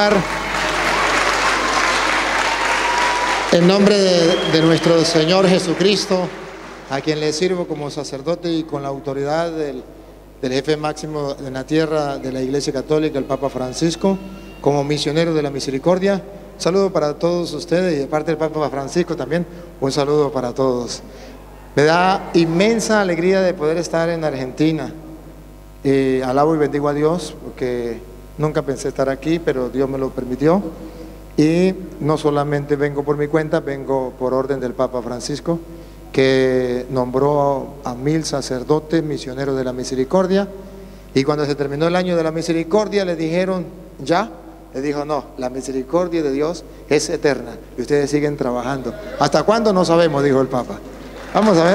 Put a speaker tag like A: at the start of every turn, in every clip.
A: En nombre de nuestro Señor Jesucristo, a quien le sirvo como sacerdote y con la autoridad del jefe máximo de la tierra de la Iglesia Católica, el Papa Francisco, como misionero de la misericordia, un saludo para todos ustedes y de parte del Papa Francisco también un saludo para todos. Me da inmensa alegría de poder estar en Argentina. Alabo y bendigo a Dios porque nunca pensé estar aquí, pero Dios me lo permitió. Y no solamente vengo por mi cuenta, vengo por orden del Papa Francisco, que nombró a 1000 sacerdotes misioneros de la misericordia. Y cuando se terminó el año de la misericordia le dijeron, ¿ya? Le dijo, no, la misericordia de Dios es eterna y ustedes siguen trabajando. ¿Hasta cuándo? No sabemos, dijo el Papa. Vamos a ver.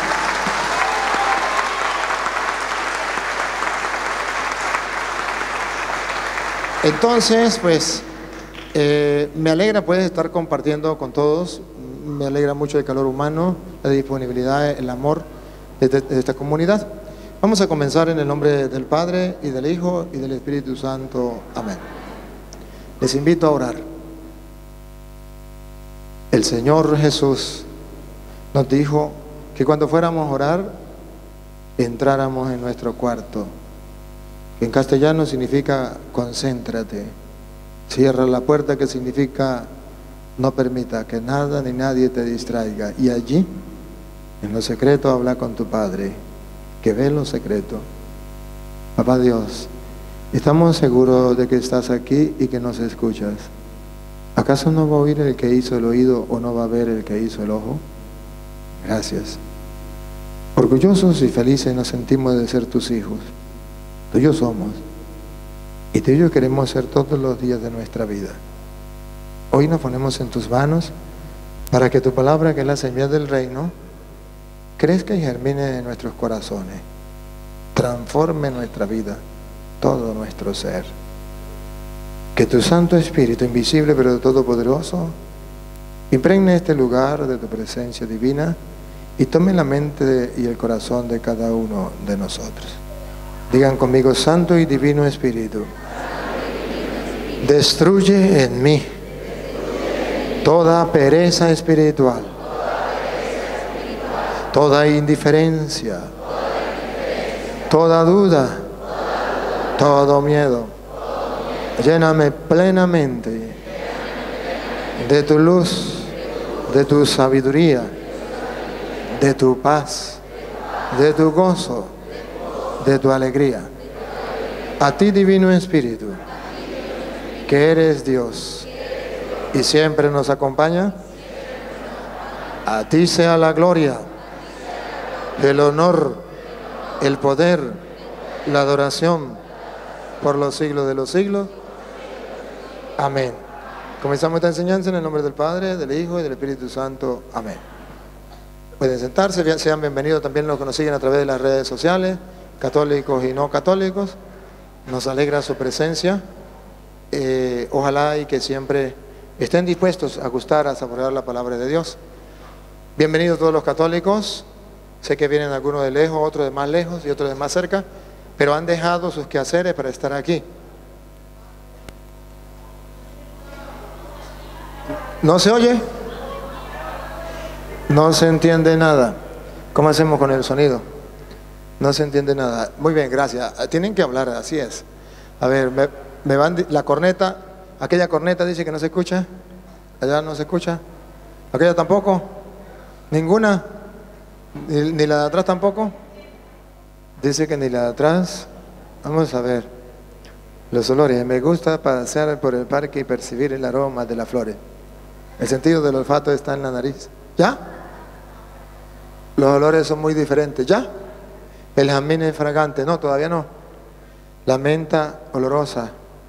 A: Entonces, pues, me alegra poder estar compartiendo con todos. Me alegra mucho el calor humano, la disponibilidad, el amor de esta comunidad. Vamos a comenzar en el nombre del Padre, y del Hijo, y del Espíritu Santo. Amén. Les invito a orar. El Señor Jesús nos dijo que cuando fuéramos a orar, entráramos en nuestro cuarto, que en castellano significa concéntrate, cierra la puerta, que significa no permita que nada ni nadie te distraiga, y allí, en lo secreto, habla con tu Padre, que ve lo secreto. Papá Dios, estamos seguros de que estás aquí y que nos escuchas. ¿Acaso no va a oír el que hizo el oído o no va a ver el que hizo el ojo? Gracias. Orgullosos y felices nos sentimos de ser tus hijos. Tuyos somos y tuyos queremos ser todos los días de nuestra vida. Hoy nos ponemos en tus manos para que tu palabra, que es la semilla del reino, crezca y germine en nuestros corazones, transforme nuestra vida, todo nuestro ser. Que tu Santo Espíritu, invisible pero todopoderoso, impregne este lugar de tu presencia divina y tome la mente y el corazón de cada uno de nosotros. Digan conmigo: Santo y Divino Espíritu, destruye en mí toda pereza espiritual, toda indiferencia, toda duda, todo miedo. Lléname plenamente de tu luz, de tu sabiduría, de tu paz, de tu gozo, de tu alegría. A ti, Divino Espíritu, que eres Dios y siempre nos acompaña, a ti sea la gloria, el honor, el poder, la adoración por los siglos de los siglos. Amén. Comenzamos esta enseñanza en el nombre del Padre, del Hijo y del Espíritu Santo. Amén. Pueden sentarse, sean bienvenidos también los que nos siguen a través de las redes sociales, católicos y no católicos. Nos alegra su presencia. Ojalá y que siempre estén dispuestos a gustar, a saborear la palabra de Dios. Bienvenidos todos los católicos. Sé que vienen algunos de lejos, otros de más lejos y otros de más cerca, pero han dejado sus quehaceres para estar aquí. ¿No se oye? No se entiende nada. ¿Cómo hacemos con el sonido? No se entiende nada. Muy bien, gracias. Tienen que hablar, así es. A ver, me van la corneta. Aquella corneta dice que no se escucha. Allá no se escucha. Aquella tampoco. Ninguna. Ni la de atrás tampoco. Dice que ni la de atrás. Vamos a ver. Los olores. Me gusta pasear por el parque y percibir el aroma de las flores. El sentido del olfato está en la nariz. ¿Ya? Los olores son muy diferentes. ¿Ya? El jazmín es fragante. No, todavía no. La menta olorosa.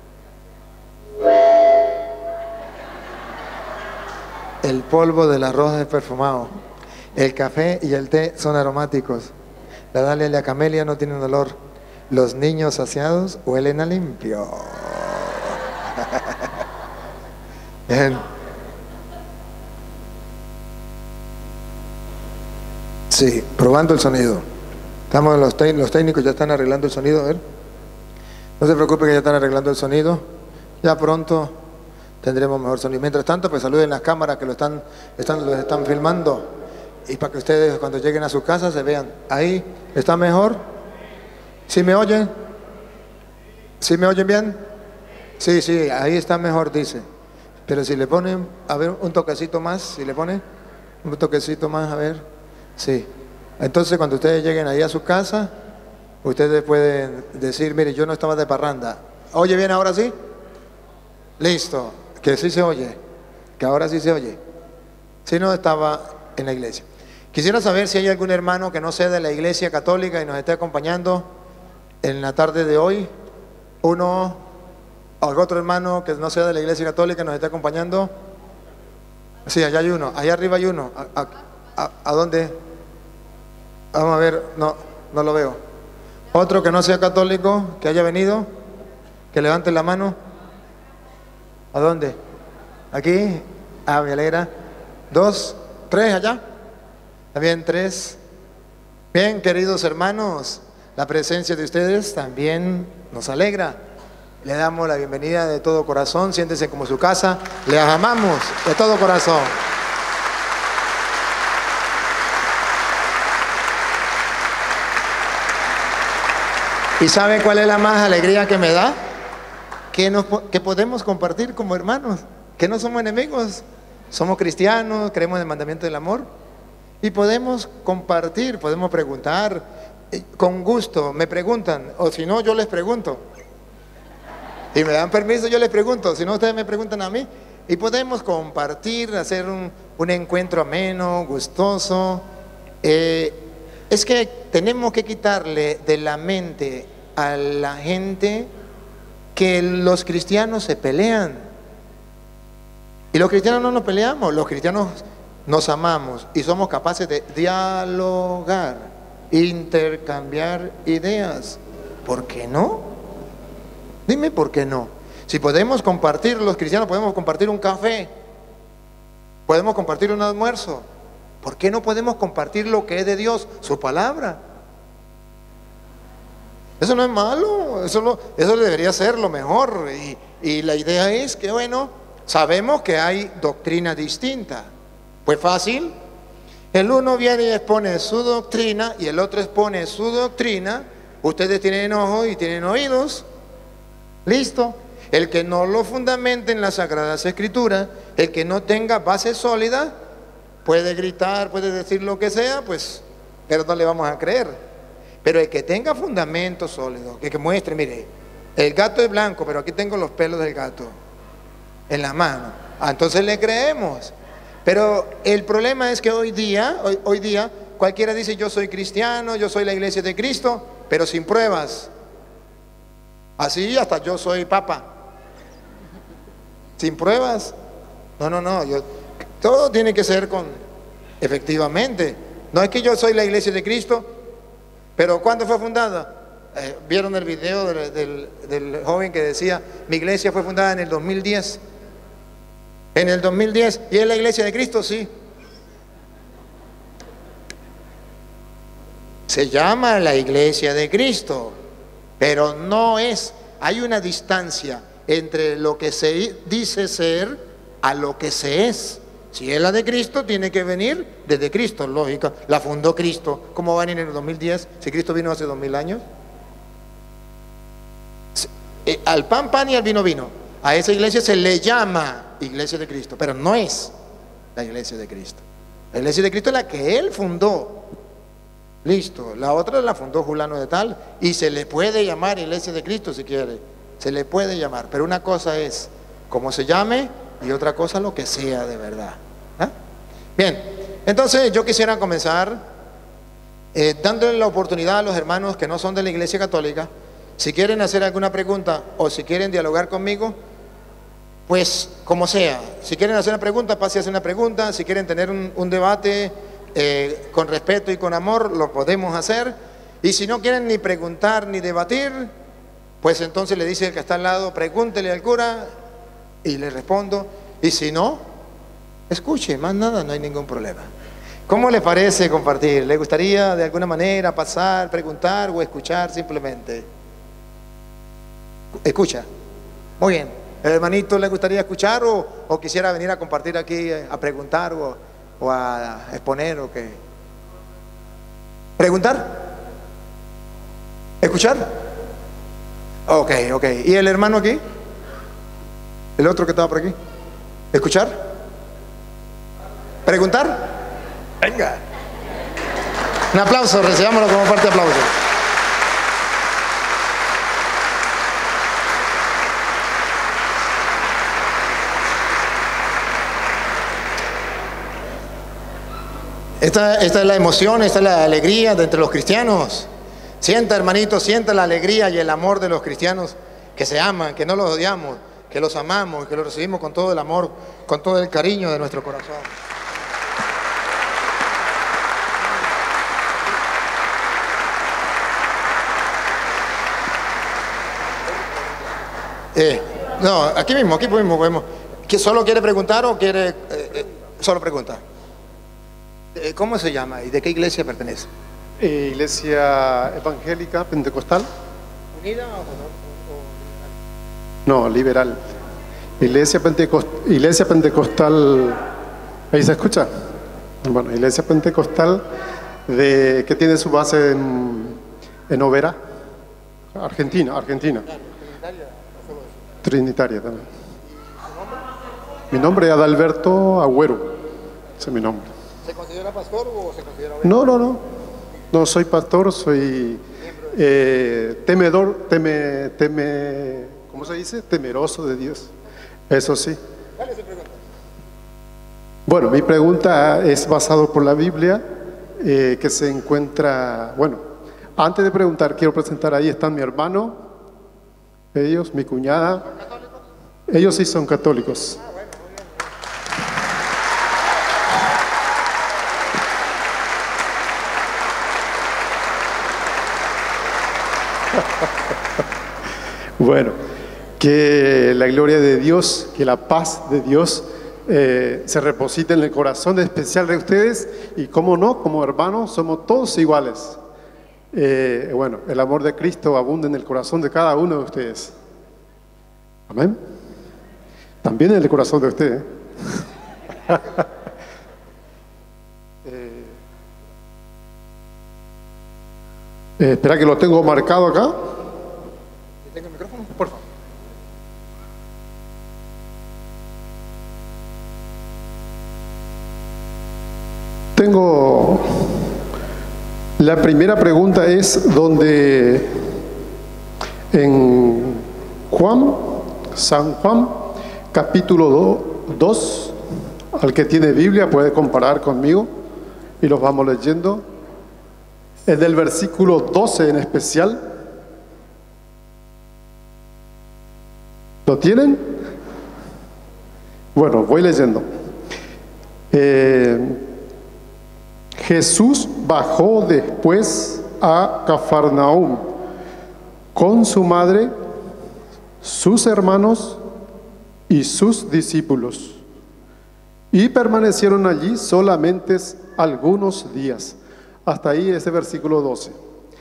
A: El polvo del arroz es perfumado. El café y el té son aromáticos. La dalia y la camelia no tienen olor. Los niños saciados huelen a limpio. Bien. Sí, probando el sonido. Estamos los técnicos ya están arreglando el sonido, a ver. No se preocupe que ya están arreglando el sonido. Ya pronto tendremos mejor sonido. Mientras tanto, pues saluden las cámaras que los están filmando. Y para que ustedes cuando lleguen a su casa se vean. Ahí, ¿está mejor? ¿Sí me oyen? ¿Sí me oyen bien? Sí, sí, ahí está mejor, dice. Pero si le ponen, a ver, un toquecito más, si le ponen un toquecito más, a ver. Sí. Entonces, cuando ustedes lleguen ahí a su casa, ustedes pueden decir, mire, yo no estaba de parranda. ¿Oye bien ahora sí? Listo, que sí se oye, que ahora sí se oye. Si no, estaba en la iglesia. Quisiera saber si hay algún hermano que no sea de la iglesia católica y nos esté acompañando en la tarde de hoy. Uno, algún otro hermano que no sea de la iglesia católica y nos esté acompañando. Sí, allá hay uno, allá arriba hay uno. ¿A dónde? Vamos a ver, no lo veo. Otro que no sea católico, que haya venido, que levante la mano. ¿A dónde? Aquí. Ah, me alegra. 2, 3 allá. También 3. Bien, queridos hermanos, la presencia de ustedes también nos alegra. Le damos la bienvenida de todo corazón. Siéntense como su casa. Les amamos de todo corazón. ¿Y sabe cuál es la más alegría que me da? Que podemos compartir como hermanos, que no somos enemigos, somos cristianos, creemos en el mandamiento del amor y podemos compartir, podemos preguntar, con gusto, me preguntan, o si no yo les pregunto, y me dan permiso yo les pregunto, si no ustedes me preguntan a mí, y podemos compartir, hacer un encuentro ameno, gustoso. Es que tenemos que quitarle de la mente a la gente que los cristianos se pelean. Y los cristianos no nos peleamos, los cristianos nos amamos y somos capaces de dialogar, intercambiar ideas. ¿Por qué no? Dime por qué no. Si podemos compartir, los cristianos podemos compartir un café, podemos compartir un almuerzo, ¿por qué no podemos compartir lo que es de Dios, su palabra? Eso no es malo, eso debería ser lo mejor. Y la idea es que, bueno, sabemos que hay doctrina distinta. Pues fácil, el uno viene y expone su doctrina y el otro expone su doctrina. Ustedes tienen ojos y tienen oídos. Listo. El que no lo fundamente en las Sagradas Escrituras, el que no tenga base sólida, puede gritar, puede decir lo que sea, pues, pero no le vamos a creer. Pero el que tenga fundamento sólido, que muestre, mire, el gato es blanco, pero aquí tengo los pelos del gato en la mano. Entonces le creemos. Pero el problema es que hoy día, cualquiera dice yo soy cristiano, yo soy la iglesia de Cristo, pero sin pruebas. Así hasta yo soy papa. Sin pruebas. No, todo tiene que ser efectivamente. No es que yo soy la iglesia de Cristo, pero ¿cuándo fue fundada? ¿Vieron el video del joven que decía, mi iglesia fue fundada en el 2010? En el 2010, ¿y es la iglesia de Cristo? Sí. Se llama la iglesia de Cristo, pero no es. Hay una distancia entre lo que se dice ser a lo que se es. Si es la de Cristo, tiene que venir desde Cristo, lógica. La fundó Cristo. ¿Cómo va a venir en el 2010 si Cristo vino hace 2000 años? Al pan y al vino. A esa iglesia se le llama iglesia de Cristo, pero no es la iglesia de Cristo. La iglesia de Cristo es la que Él fundó. Listo. La otra la fundó Julano de tal y se le puede llamar iglesia de Cristo si quiere. Se le puede llamar, pero una cosa es cómo se llame y otra cosa lo que sea de verdad. Bien, entonces yo quisiera comenzar dándole la oportunidad a los hermanos que no son de la iglesia católica, si quieren hacer alguna pregunta o si quieren dialogar conmigo, pues como sea. Si quieren hacer una pregunta, pase a hacer una pregunta. Si quieren tener un debate con respeto y con amor, lo podemos hacer. Y si no quieren ni preguntar ni debatir, pues entonces le dice el que está al lado, pregúntele al cura y le respondo. Y si no, escuche, más nada, no hay ningún problema. ¿Cómo le parece compartir? ¿Le gustaría de alguna manera pasar, preguntar o escuchar simplemente? Escucha. Muy bien. ¿El hermanito le gustaría escuchar o quisiera venir a compartir aquí, a preguntar o a exponer o qué? ¿Preguntar? ¿Escuchar? Ok. ¿Y el hermano aquí? ¿El otro que estaba por aquí? ¿Escuchar? ¿Preguntar? Venga. Un aplauso, recibámoslo como parte de aplauso. Esta es la emoción, esta es la alegría de entre los cristianos. Sienta, hermanito, sienta la alegría y el amor de los cristianos que se aman, que no los odiamos, que los amamos, que los recibimos con todo el amor, con todo el cariño de nuestro corazón. No, aquí mismo podemos. ¿Que solo quiere preguntar o quiere solo preguntar? ¿Cómo se llama y de qué iglesia pertenece?
B: Iglesia evangélica pentecostal.
A: ¿Unida o
B: no? Liberal. Iglesia pentecostal. ¿Ahí se escucha? Bueno, Iglesia pentecostal que tiene su base en Oberá, Argentina. Trinitaria también. Mi nombre es Adalberto Agüero. Ese es mi nombre.
A: ¿Se considera pastor o se considera obrero?
B: No. No soy pastor, soy ¿cómo se dice? Temeroso de Dios. Eso sí.
A: ¿Cuál es su pregunta?
B: Bueno, mi pregunta es basado por la Biblia, que se encuentra, bueno, antes de preguntar, quiero presentar, ahí están mi hermano, ellos, mi cuñada.
A: ¿Son católicos?
B: Ellos sí son católicos.
A: Bueno, muy bien.
B: Bueno, que la gloria de Dios, que la paz de Dios se reposite en el corazón especial de ustedes, y cómo no, como hermanos somos todos iguales. Bueno, el amor de Cristo abunda en el corazón de cada uno de ustedes. Amén. También en el corazón de ustedes. Espera que lo tengo marcado acá.
A: ¿Tengo el micrófono? Por favor.
B: Tengo, la primera pregunta es donde en San Juan, capítulo 2, al que tiene Biblia puede comparar conmigo y los vamos leyendo. Es del versículo 12 en especial. ¿Lo tienen? Bueno, voy leyendo. Jesús bajó después a Cafarnaúm con su madre, sus hermanos y sus discípulos, y permanecieron allí solamente algunos días. Hasta ahí ese versículo 12.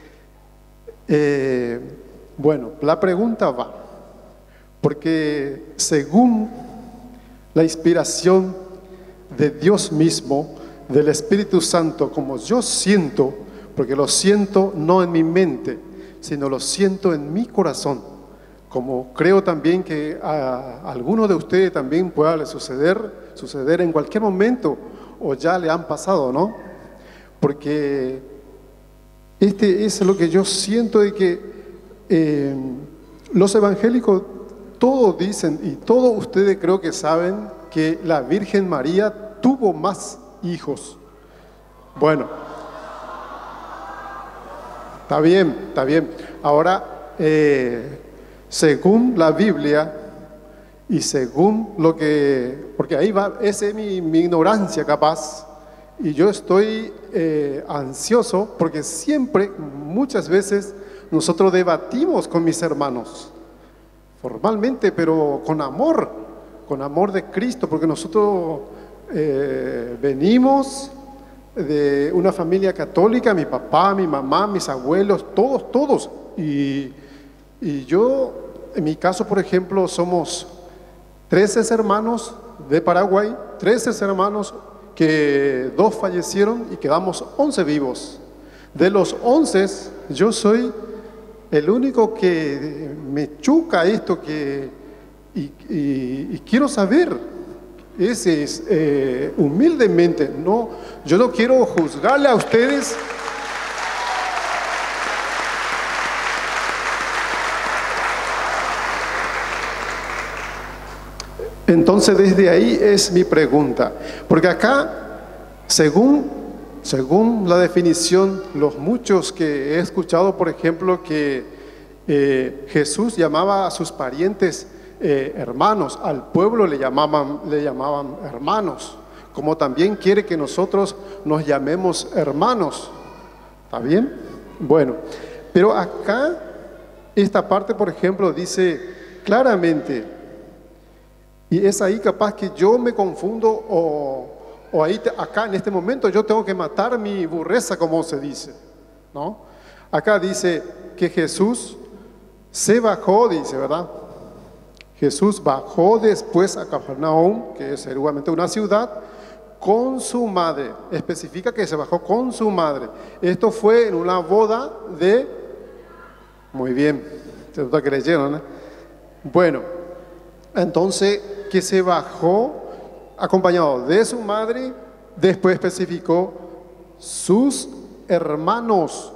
B: Bueno, la pregunta va, porque según la inspiración de Dios mismo, del Espíritu Santo, como yo siento, porque lo siento no en mi mente, sino lo siento en mi corazón, como creo también que a algunos de ustedes también pueda suceder en cualquier momento, o ya le han pasado, ¿no? Porque es lo que yo siento, de que los evangélicos todos dicen, y todos ustedes creo que saben, que la Virgen María tuvo más hijos. Bueno, está bien. Ahora, según la Biblia y según lo que, porque ahí va, esa es mi ignorancia capaz, y yo estoy ansioso porque siempre, muchas veces, nosotros debatimos con mis hermanos, formalmente, pero con amor de Cristo, porque nosotros venimos de una familia católica, mi papá, mi mamá, mis abuelos, todos, y yo, en mi caso, por ejemplo, somos 13 hermanos de Paraguay, 13 hermanos que 2 fallecieron y quedamos 11 vivos. De los 11, yo soy el único que me choca esto y quiero saber. Ese es humildemente, no, yo no quiero juzgarle a ustedes. Entonces desde ahí es mi pregunta, porque acá, según la definición, los muchos que he escuchado, por ejemplo, que Jesús llamaba a sus parientes hermanos, al pueblo le llamaban hermanos, como también quiere que nosotros nos llamemos hermanos. ¿Está bien? Bueno, pero acá, esta parte, por ejemplo, dice claramente, y es ahí capaz que yo me confundo o ahí acá en este momento yo tengo que matar mi burreza, como se dice, ¿no? Acá dice que Jesús se bajó, dice, ¿verdad? Jesús bajó después a Cafarnaúm, que es seguramente una ciudad, con su madre. Especifica que se bajó con su madre. Esto fue en una boda de... Muy bien, se lo creyeron, ¿no? Bueno, entonces que se bajó acompañado de su madre, después especificó sus hermanos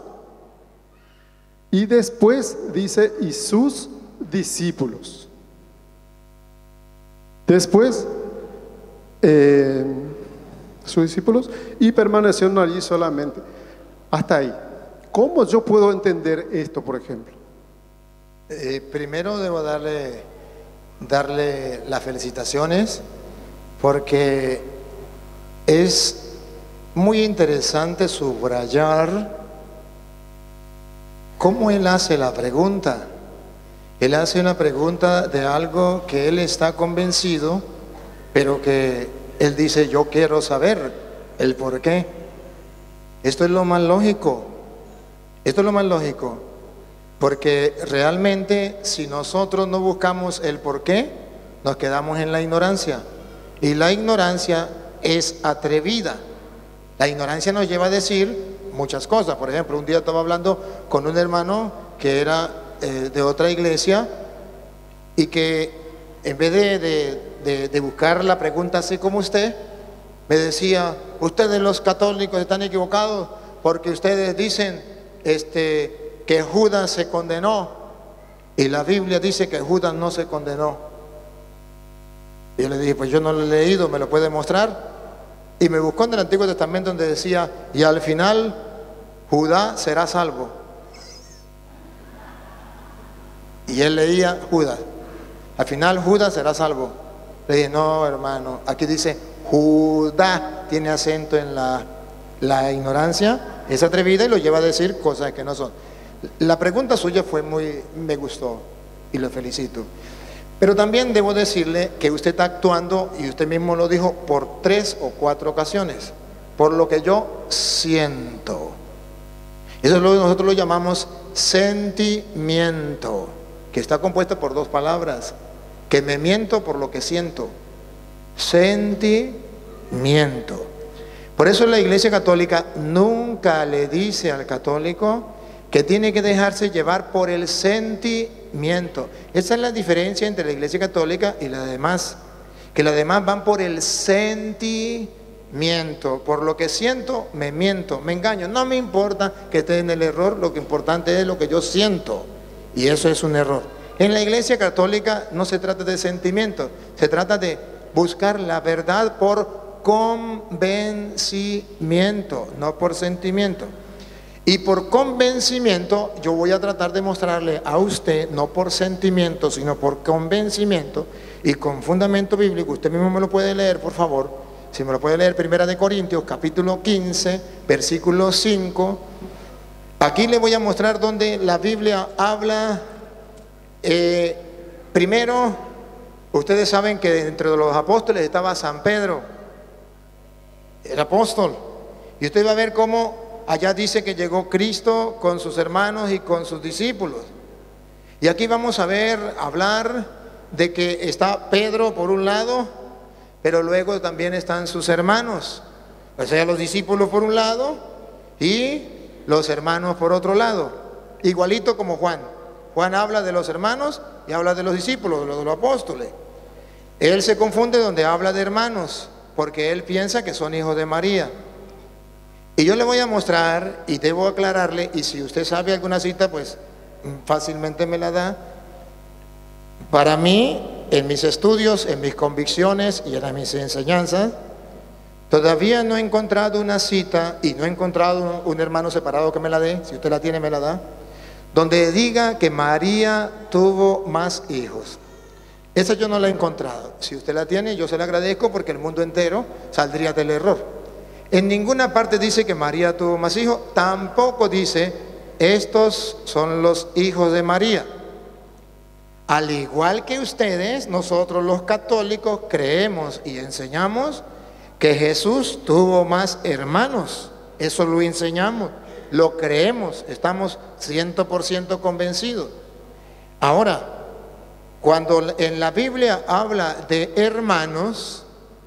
B: y después dice y sus discípulos. Después sus discípulos y permanecieron allí solamente. Hasta ahí. ¿Cómo yo puedo entender esto, por ejemplo?
A: Primero debo darle las felicitaciones porque es muy interesante subrayar cómo él hace la pregunta. Él hace una pregunta de algo que él está convencido, pero que él dice, yo quiero saber el por qué. Esto es lo más lógico. Esto es lo más lógico. Porque realmente si nosotros no buscamos el por qué, nos quedamos en la ignorancia. Y la ignorancia es atrevida. La ignorancia nos lleva a decir muchas cosas. Por ejemplo, un día estaba hablando con un hermano que era de otra iglesia y que en vez de buscar la pregunta así como usted, me decía, ustedes los católicos están equivocados porque ustedes dicen que Judas se condenó y la Biblia dice que Judas no se condenó. Y yo le dije, pues yo no lo he leído, ¿me lo puede mostrar? Y me buscó en el Antiguo Testamento donde decía, y al final Judá será salvo. Y él leía Judas, al final Judas será salvo. Le dije, no hermano, aquí dice Judá, tiene acento en la ignorancia, es atrevida y lo lleva a decir cosas que no son. La pregunta suya fue me gustó y lo felicito. Pero también debo decirle que usted está actuando, y usted mismo lo dijo, por 3 o 4 ocasiones, por lo que yo siento. Eso es lo que nosotros lo llamamos sentimiento, que está compuesto por 2 palabras, que me miento por lo que siento. Sentimiento. Por eso la Iglesia Católica nunca le dice al católico que tiene que dejarse llevar por el sentimiento. Esa es la diferencia entre la Iglesia Católica y las demás, que las demás van por el sentimiento, por lo que siento, me miento, me engaño. No me importa que esté en el error, lo que importante es lo que yo siento, y eso es un error. En la Iglesia Católica no se trata de sentimiento, se trata de buscar la verdad por convencimiento, no por sentimiento. Y por convencimiento yo voy a tratar de mostrarle a usted, no por sentimiento, sino por convencimiento y con fundamento bíblico. Usted mismo me lo puede leer, por favor. Si me lo puede leer, 1 Corintios, capítulo 15, versículo 5. Aquí le voy a mostrar donde la Biblia habla. Primero, ustedes saben que entre los apóstoles estaba San Pedro, el apóstol. Y usted va a ver cómo allá dice que llegó Cristo con sus hermanos y con sus discípulos. Y aquí vamos a ver, hablar de que está Pedro por un lado, pero luego también están sus hermanos, o sea, los discípulos por un lado y los hermanos por otro lado, igualito como Juan. Juan habla de los hermanos y habla de los discípulos, de los apóstoles. Él se confunde donde habla de hermanos, porque él piensa que son hijos de María. Y yo le voy a mostrar y debo aclararle, y si usted sabe alguna cita, pues fácilmente me la da. Para mí, en mis estudios, en mis convicciones y en mis enseñanzas, todavía no he encontrado una cita y no he encontrado un hermano separado que me la dé, si usted la tiene me la da, donde diga que María tuvo más hijos. Esa yo no la he encontrado. Si usted la tiene, yo se la agradezco porque el mundo entero saldría del error. En ninguna parte dice que María tuvo más hijos, tampoco dice estos son los hijos de María. Al igual que ustedes, nosotros los católicos creemos y enseñamos que Jesús tuvo más hermanos. Eso lo enseñamos, lo creemos, estamos 100% convencidos. Ahora, cuando en la Biblia habla de hermanos,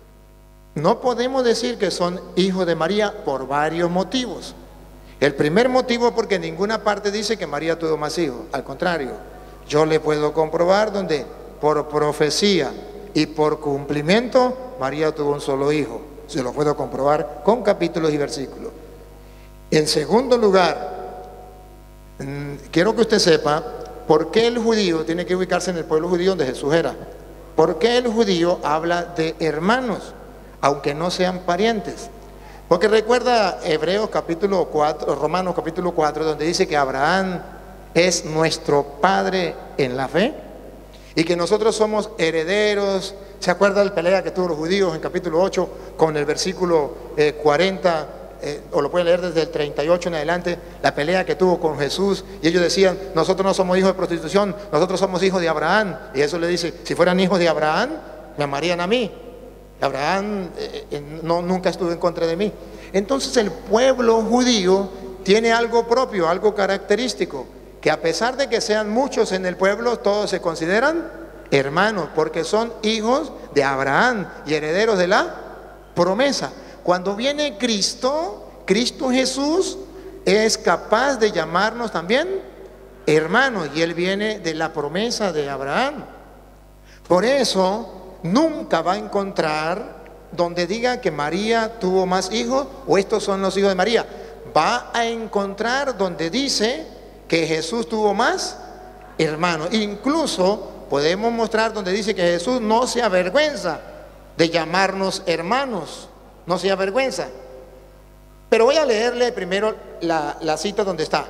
A: no podemos decir que son hijos de María por varios motivos. El primer motivo, porque en ninguna parte dice que María tuvo más hijos. Al contrario, yo le puedo comprobar donde por profecía y por cumplimiento María tuvo un solo hijo. Se lo puedo comprobar con capítulos y versículos. En segundo lugar, quiero que usted sepa por qué el judío tiene que ubicarse en el pueblo judío donde Jesús era. ¿Por qué el judío habla de hermanos, aunque no sean parientes? Porque recuerda Hebreos capítulo 4, Romanos capítulo 4, donde dice que Abraham es nuestro padre en la fe y que nosotros somos herederos. ¿Se acuerda la pelea que tuvo los judíos en capítulo 8 con el versículo 40? O lo pueden leer desde el 38 en adelante, la pelea que tuvo con Jesús, y ellos decían, nosotros no somos hijos de prostitución, nosotros somos hijos de Abraham. Y eso le dice, si fueran hijos de Abraham, me amarían a mí. Abraham nunca estuvo en contra de mí. Entonces el pueblo judío tiene algo propio, algo característico, que a pesar de que sean muchos en el pueblo, todos se consideran hermanos, porque son hijos de Abraham y herederos de la promesa. Cuando viene Cristo Jesús es capaz de llamarnos también hermanos, y Él viene de la promesa de Abraham. Por eso nunca va a encontrar donde diga que María tuvo más hijos o estos son los hijos de María. Va a encontrar donde dice que Jesús tuvo más hermanos. Incluso podemos mostrar donde dice que Jesús no se avergüenza de llamarnos hermanos. No se avergüenza. Pero voy a leerle primero la cita donde está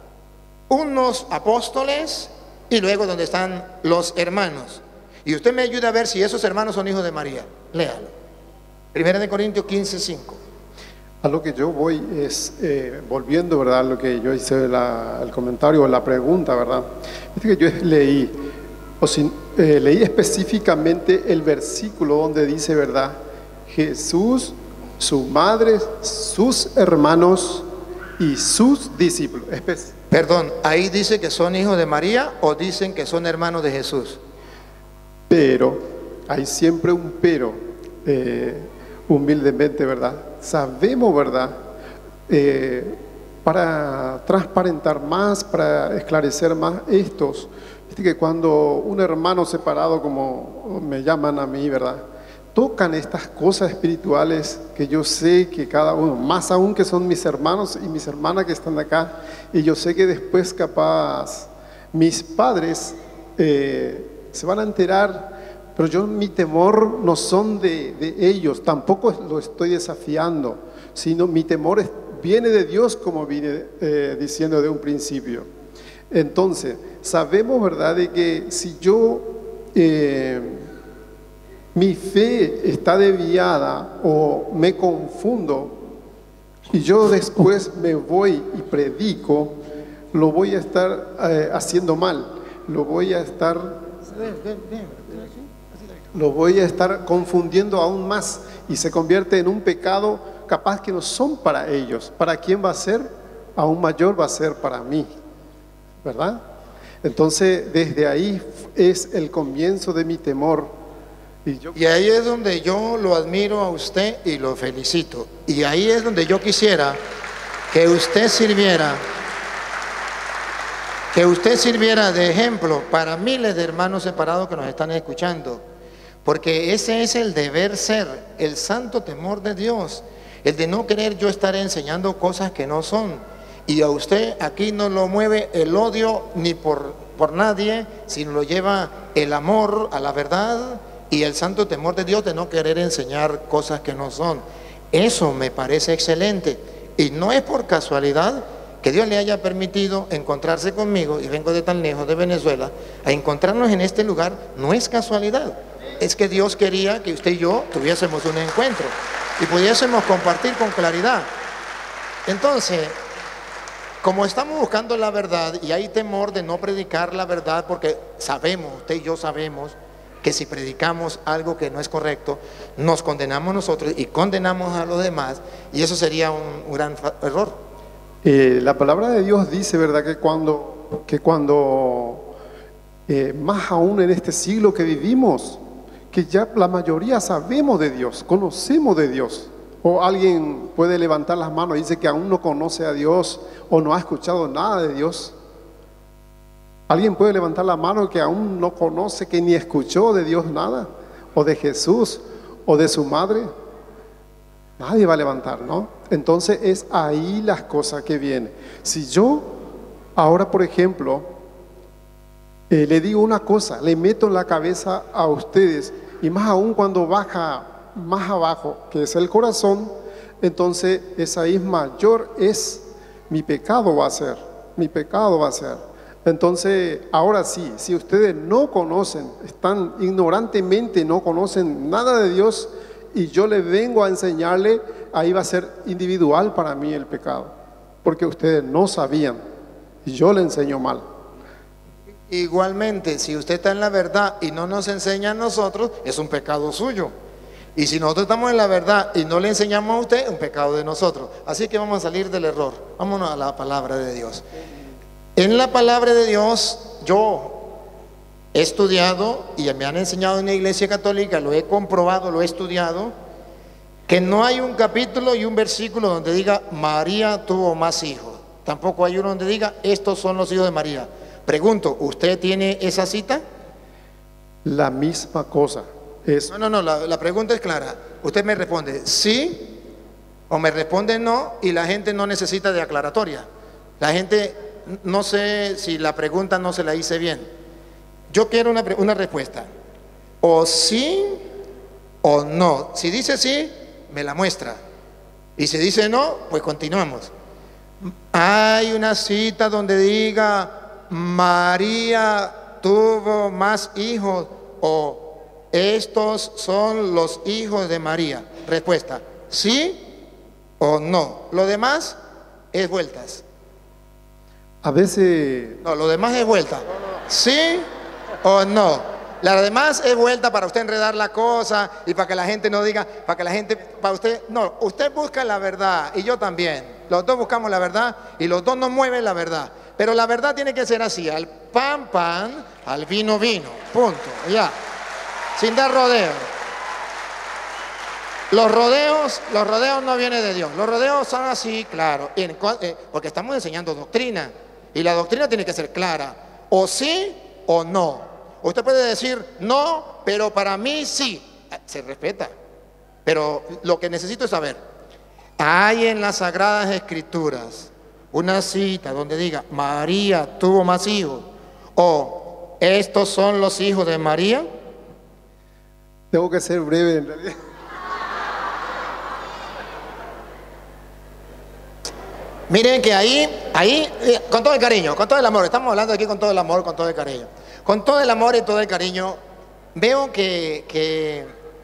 A: unos apóstoles y luego donde están los hermanos. Y usted me ayuda a ver si esos hermanos son hijos de María. Léalo. 1 Corintios 15:5.
B: A lo que yo voy es, volviendo, ¿verdad? Lo que yo hice, el comentario o la pregunta, ¿verdad? Viste que yo leí específicamente el versículo donde dice, ¿verdad? Jesús, su madre, sus hermanos y sus discípulos.
A: Perdón, ¿ahí dice que son hijos de María o dicen que son hermanos de Jesús?
B: Pero, hay siempre un pero, humildemente, ¿verdad? Sabemos, ¿verdad? Para transparentar más, para esclarecer más estos, viste que cuando un hermano separado, como me llaman a mí, ¿verdad? Tocan estas cosas espirituales que yo sé que cada uno, más aún que son mis hermanos y mis hermanas que están acá, y yo sé que después capaz mis padres se van a enterar, pero mi temor no son de ellos, tampoco lo estoy desafiando, sino mi temor viene de Dios, como vine diciendo de un principio. Entonces, sabemos, ¿verdad?, de que si yo... mi fe está desviada o me confundo y yo después me voy y predico, lo voy a estar haciendo mal, lo voy a estar confundiendo aún más y se convierte en un pecado capaz que no son para ellos. ¿Para quién va a ser? Aún mayor va a ser para mí, ¿verdad? Entonces, desde ahí es el comienzo de mi temor.
A: Y ahí es donde yo lo admiro a usted y lo felicito. Y ahí es donde yo quisiera que usted sirviera de ejemplo para miles de hermanos separados que nos están escuchando. Porque ese es el deber ser, el santo temor de Dios. El de no querer yo estar enseñando cosas que no son. Y a usted aquí no lo mueve el odio ni por nadie, sino lo lleva el amor a la verdad y el santo temor de Dios de no querer enseñar cosas que no son. Eso me parece excelente. Y no es por casualidad que Dios le haya permitido encontrarse conmigo, y vengo de tan lejos, de Venezuela, a encontrarnos en este lugar. No es casualidad. Es que Dios quería que usted y yo tuviésemos un encuentro y pudiésemos compartir con claridad. Entonces, como estamos buscando la verdad y hay temor de no predicar la verdad, porque sabemos, usted y yo sabemos, que si predicamos algo que no es correcto, nos condenamos nosotros y condenamos a los demás, y eso sería un gran error.
B: La palabra de Dios dice, ¿verdad?, que cuando más aún en este siglo que vivimos, que ya la mayoría sabemos de Dios, conocemos de Dios. O alguien puede levantar las manos y dice que aún no conoce a Dios o no ha escuchado nada de Dios. Alguien puede levantar la mano que aún no conoce, que ni escuchó de Dios nada, o de Jesús, o de su madre. Nadie va a levantar, ¿no? Entonces es ahí las cosas que vienen. Si yo ahora, por ejemplo, le digo una cosa, le meto en la cabeza a ustedes, y más aún cuando baja más abajo, que es el corazón, entonces esa es mayor, es mi pecado va a ser, mi pecado va a ser. Entonces, ahora sí, si ustedes no conocen, están ignorantemente, no conocen nada de Dios, y yo les vengo a enseñarle, ahí va a ser individual para mí el pecado, porque ustedes no sabían, y yo le enseño mal.
A: Igualmente, si usted está en la verdad y no nos enseña a nosotros, es un pecado suyo. Y si nosotros estamos en la verdad y no le enseñamos a usted, es un pecado de nosotros. Así que vamos a salir del error. Vámonos a la palabra de Dios. En la palabra de Dios, yo he estudiado y me han enseñado en la Iglesia Católica, lo he comprobado, lo he estudiado, que no hay un capítulo y un versículo donde diga María tuvo más hijos. Tampoco hay uno donde diga estos son los hijos de María. Pregunto, ¿usted tiene esa cita?
B: La misma cosa es...
A: No, la pregunta es clara. Usted me responde sí o me responde no, y la gente no necesita de aclaratoria. La gente, no sé si la pregunta no se la hice bien. Yo quiero una respuesta. O sí o no. Si dice sí, me la muestra. Y si dice no, pues continuamos. Hay una cita donde diga María tuvo más hijos o estos son los hijos de María. Respuesta, sí o no. Lo demás es vueltas.
B: A veces...
A: No, lo demás es vuelta. Sí o no. La demás es vuelta para usted enredar la cosa y para que la gente no diga, para usted, no, usted busca la verdad y yo también. Los dos buscamos la verdad y los dos nos mueven la verdad. Pero la verdad tiene que ser así, al pan, pan, al vino, vino, punto, ya, sin dar rodeo. Los rodeos no vienen de Dios, los rodeos son así, claro, porque estamos enseñando doctrina, y la doctrina tiene que ser clara, o sí o no. Usted puede decir no, pero para mí sí, se respeta, pero lo que necesito es saber, hay en las Sagradas Escrituras una cita donde diga María tuvo más hijos o estos son los hijos de María.
B: Tengo que ser breve en realidad.
A: Miren que ahí, con todo el cariño, con todo el amor, estamos hablando aquí con todo el amor, con todo el cariño. Con todo el amor y todo el cariño, veo que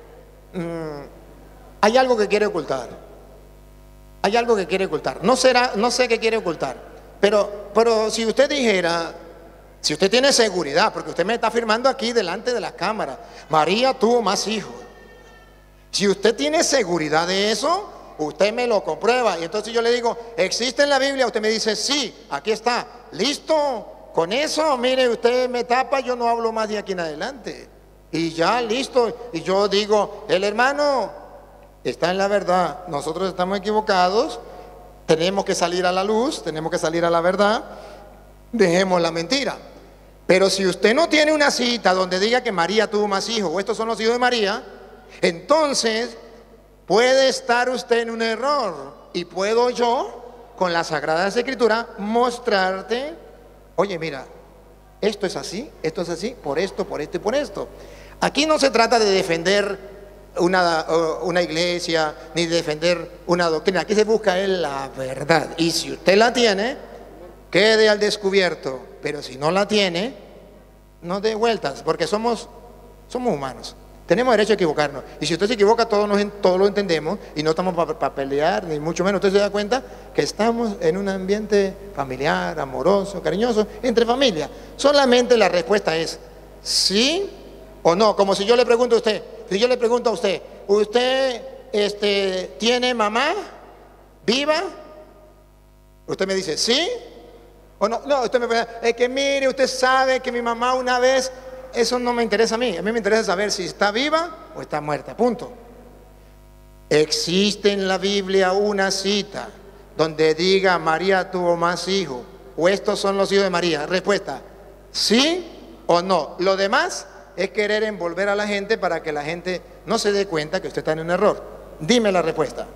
A: hay algo que quiere ocultar. Hay algo que quiere ocultar. No sé qué quiere ocultar. Pero si usted dijera, si usted tiene seguridad, porque usted me está afirmando aquí delante de la cámara, María tuvo más hijos. Si usted tiene seguridad de eso, usted me lo comprueba. Y entonces yo le digo, ¿existe en la Biblia? Usted me dice, sí, aquí está. Listo. con eso, mire, usted me tapa, yo no hablo más de aquí en adelante. Y ya, listo. Y yo digo, el hermano está en la verdad, nosotros estamos equivocados, tenemos que salir a la luz, tenemos que salir a la verdad, dejemos la mentira. Pero si usted no tiene una cita donde diga que María tuvo más hijos, o estos son los hijos de María, entonces puede estar usted en un error. Y puedo yo, con las Sagradas Escrituras, mostrarte, oye, mira, esto es así, por esto y por esto. Aquí no se trata de defender una iglesia, ni de defender una doctrina. Aquí se busca la verdad. Y si usted la tiene, quede al descubierto. Pero si no la tiene, no dé vueltas, porque somos humanos. Tenemos derecho a equivocarnos. Y si usted se equivoca, todos lo entendemos y no estamos para pelear, ni mucho menos. Usted se da cuenta que estamos en un ambiente familiar, amoroso, cariñoso, entre familia. Solamente la respuesta es sí o no. Como si yo le pregunto a usted, ¿usted tiene mamá viva? Usted me dice sí o no. No, usted me puede decir, es que mire, usted sabe que mi mamá una vez. Eso no me interesa a mí me interesa saber si está viva o está muerta, punto. ¿Existe en la Biblia una cita donde diga María tuvo más hijos o estos son los hijos de María? Respuesta, sí o no. Lo demás es querer envolver a la gente para que la gente no se dé cuenta que usted está en un error. Dime la respuesta.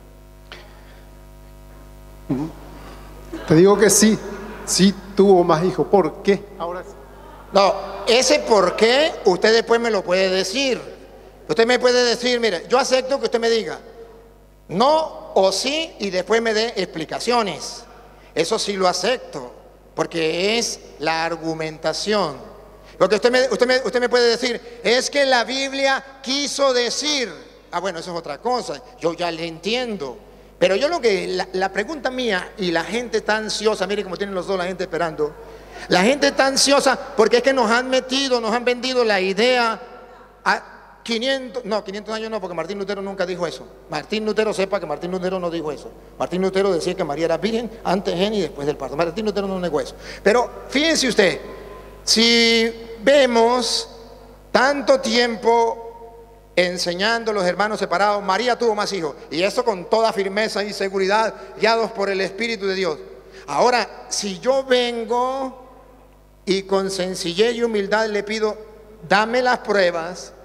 B: Te digo que sí tuvo más hijos. ¿Por qué? Ahora sí.
A: No, ese por qué usted después me lo puede decir. Usted me puede decir, mire, yo acepto que usted me diga no o sí y después me dé explicaciones. Eso sí lo acepto, porque es la argumentación. Porque usted me puede decir, es que la Biblia quiso decir. Ah, bueno, eso es otra cosa, yo ya le entiendo. Pero yo la pregunta mía, y la gente está ansiosa, mire cómo tienen los dos la gente esperando. La gente está ansiosa porque es que nos han vendido la idea a 500 años no, porque Martín Lutero nunca dijo eso. Martín Lutero, sepa que Martín Lutero no dijo eso. Martín Lutero decía que María era virgen antes y después del parto. Martín Lutero no negó eso. Pero fíjense usted, si vemos tanto tiempo enseñando a los hermanos separados, María tuvo más hijos, y eso con toda firmeza y seguridad, guiados por el Espíritu de Dios. Ahora, si yo vengo y con sencillez y humildad le pido, dame las pruebas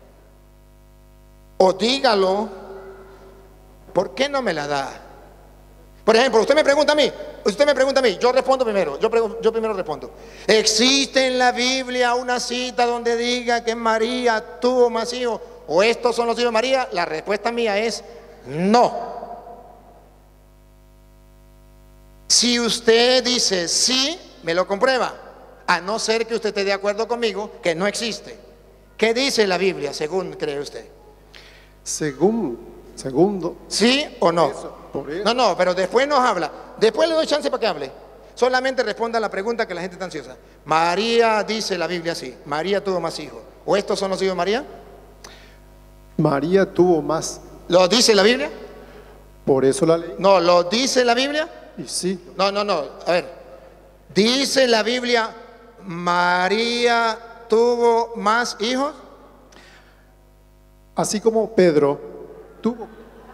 A: o dígalo, ¿por qué no me la da? Por ejemplo, usted me pregunta a mí, yo respondo primero, yo primero respondo. ¿Existe en la Biblia una cita donde diga que María tuvo más hijos o estos son los hijos de María? La respuesta mía es no. Si usted dice sí, me lo comprueba, a no ser que usted esté de acuerdo conmigo que no existe. ¿Qué dice la Biblia según cree usted?
B: Segundo.
A: ¿Sí o no?
B: Por eso.
A: No, pero después nos habla. Después le doy chance para que hable. Solamente responda a la pregunta que la gente está ansiosa. María, dice la Biblia así, María tuvo más hijos. ¿O estos son los hijos de María?
B: María tuvo más.
A: ¿Lo dice la Biblia?
B: Por eso la ley.
A: No, ¿lo dice la Biblia?
B: Y sí.
A: No. A ver. ¿Dice la Biblia María tuvo más hijos?
B: Así como Pedro tuvo.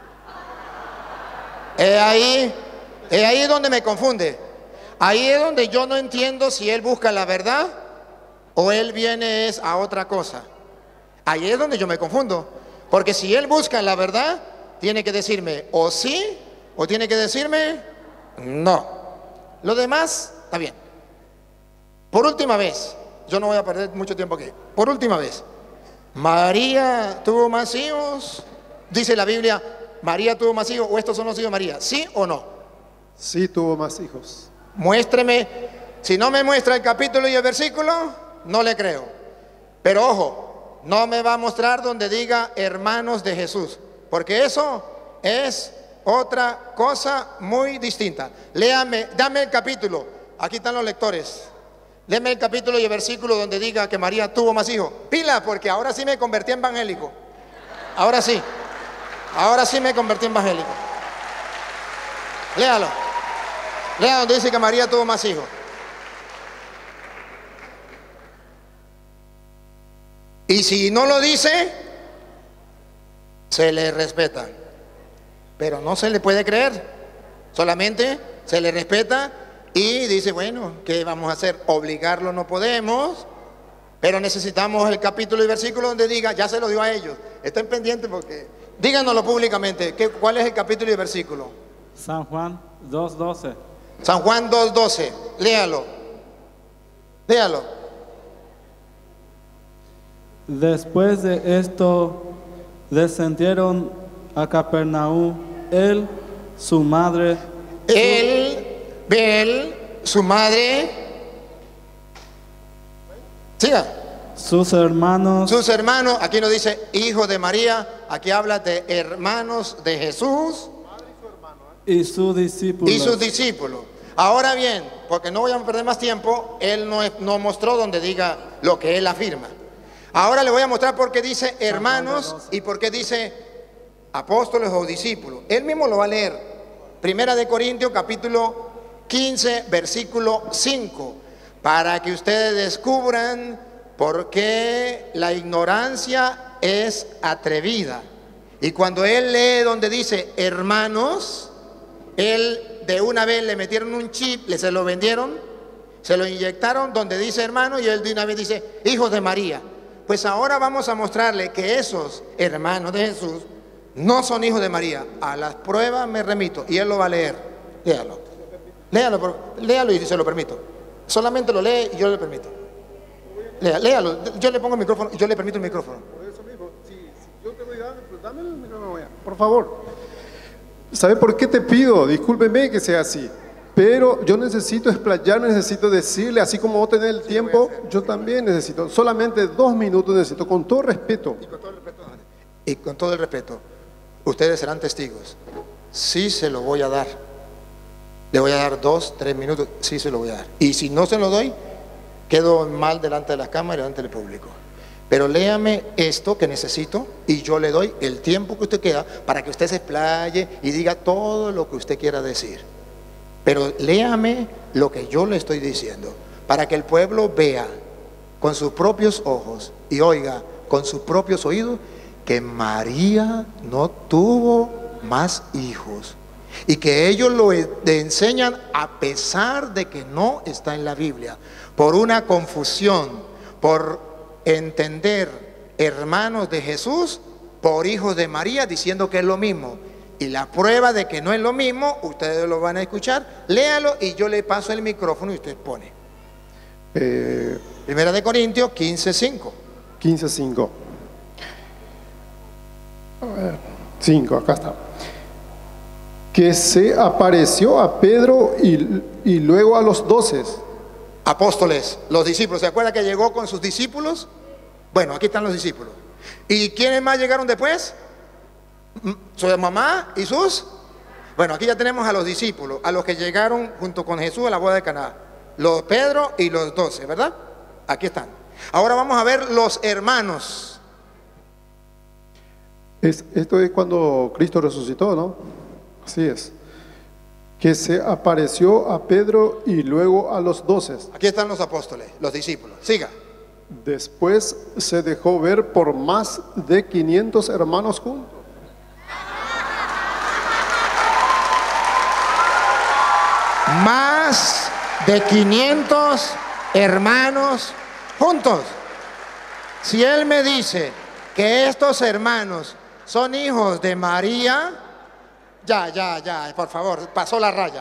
A: Es ahí donde me confunde. Ahí es donde yo no entiendo si él busca la verdad o él viene a otra cosa. Ahí es donde yo me confundo. Porque si él busca la verdad, tiene que decirme o sí o tiene que decirme no. Lo demás está bien. Por última vez, yo no voy a perder mucho tiempo aquí. Por última vez, María tuvo más hijos. Dice la Biblia, María tuvo más hijos o estos son los hijos de María. ¿Sí o no?
B: Sí tuvo más hijos.
A: Muéstreme. Si no me muestra el capítulo y el versículo, no le creo. Pero ojo, no me va a mostrar donde diga hermanos de Jesús, porque eso es otra cosa muy distinta. Léame, dame el capítulo. Aquí están los lectores. Léeme el capítulo y el versículo donde diga que María tuvo más hijos. Pila, porque ahora sí me convertí en evangélico. Ahora sí me convertí en evangélico. Léalo. Lea donde dice que María tuvo más hijos. Y si no lo dice, se le respeta. Pero no se le puede creer. Solamente se le respeta y dice, bueno, ¿qué vamos a hacer? Obligarlo no podemos, pero necesitamos el capítulo y versículo donde diga, ya se lo dio a ellos. Estén pendientes porque, díganoslo públicamente, ¿cuál es el capítulo y versículo?
C: San Juan 2:12.
A: San Juan 2:12, léalo. Léalo.
C: Después de esto, descendieron a Capernaum, él, su madre,
A: Su madre, siga.
C: sus hermanos,
A: Aquí no dice hijo de María, aquí habla de hermanos de Jesús
C: y sus discípulos.
A: y sus discípulos. Ahora bien, porque no voy a perder más tiempo, él no mostró donde diga lo que él afirma. Ahora le voy a mostrar por qué dice hermanos y por qué dice apóstoles o discípulos. Él mismo lo va a leer. Primera de Corintios capítulo 15 versículo 5, para que ustedes descubran por qué la ignorancia es atrevida. Y cuando él lee donde dice hermanos, él de una vez le metieron un chip, se lo vendieron, se lo inyectaron donde dice hermano, y él de una vez dice hijos de María. Pues ahora vamos a mostrarle que esos hermanos de Jesús no son hijos de María. A las pruebas me remito y él lo va a leer. Léalo y se lo permito. Solamente lo lee y yo le permito. Léalo, yo le pongo el micrófono y yo le permito el micrófono.
B: Por eso mismo, si yo te voy a dar, pues dame el micrófono, por favor. ¿Sabe por qué te pido? Discúlpeme que sea así, pero yo necesito explayarme, necesito decirle, así como vos tenés el tiempo, yo también necesito, solamente 2 minutos necesito, con todo respeto.
A: Y con todo el respeto, ustedes serán testigos. Sí se lo voy a dar. Le voy a dar 2, 3 minutos, sí se lo voy a dar. Y si no se lo doy, quedo mal delante de las cámaras y delante del público. Pero léame esto que necesito y yo le doy el tiempo que usted queda para que usted se explaye y diga todo lo que usted quiera decir. Pero léame lo que yo le estoy diciendo para que el pueblo vea con sus propios ojos y oiga con sus propios oídos que María no tuvo más hijos y que ellos lo enseñan a pesar de que no está en la Biblia, por una confusión, por entender hermanos de Jesús por hijos de María, diciendo que es lo mismo. Y la prueba de que no es lo mismo, ustedes lo van a escuchar. Léalo y yo le paso el micrófono y usted pone. Primera de Corintios 15:5.
B: 15:5. A ver, 5, acá está. Que se apareció a Pedro y luego a los 12.
A: Apóstoles, los discípulos. ¿Se acuerda que llegó con sus discípulos? Bueno, aquí están los discípulos. ¿Y quiénes más llegaron después? Su mamá y sus. Bueno, aquí ya tenemos a los discípulos, a los que llegaron junto con Jesús a la boda de Caná. Los Pedro y los 12, ¿verdad? Aquí están. Ahora vamos a ver los hermanos.
B: Esto es cuando Cristo resucitó, ¿no? Así es. Que se apareció a Pedro y luego a los 12.
A: Aquí están los apóstoles, los discípulos. Siga.
B: Después se dejó ver por más de 500 hermanos juntos.
A: Más de 500 hermanos juntos. Si él me dice que estos hermanos son hijos de María, ya, por favor, pasó la raya.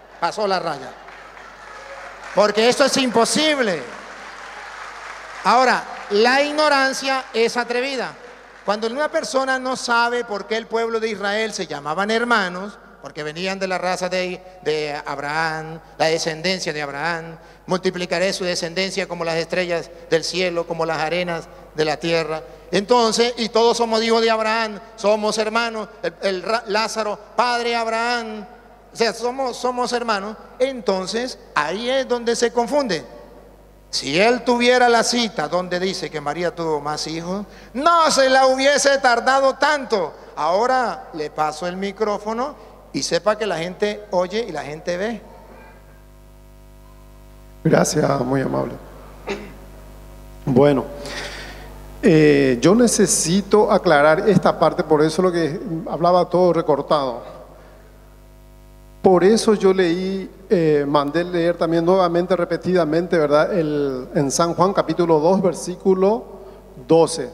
A: Porque esto es imposible. Ahora, la ignorancia es atrevida. Cuando una persona no sabe por qué el pueblo de Israel se llamaban hermanos, porque venían de la raza de Abraham, la descendencia de Abraham, multiplicaré su descendencia como las estrellas del cielo, como las arenas de la tierra. Entonces, y todos somos hijos de Abraham, somos hermanos, Lázaro, padre Abraham, o sea, somos hermanos. Entonces, ahí es donde se confunde. Si él tuviera la cita donde dice que María tuvo más hijos, no se la hubiese tardado tanto. Ahora le paso el micrófono y sepa que la gente oye y la gente ve.
B: Gracias, muy amable. Bueno, Yo necesito aclarar esta parte, por eso lo que hablaba todo recortado. Por eso yo leí, mandé leer también nuevamente, repetidamente, ¿verdad? En San Juan capítulo 2, versículo 12.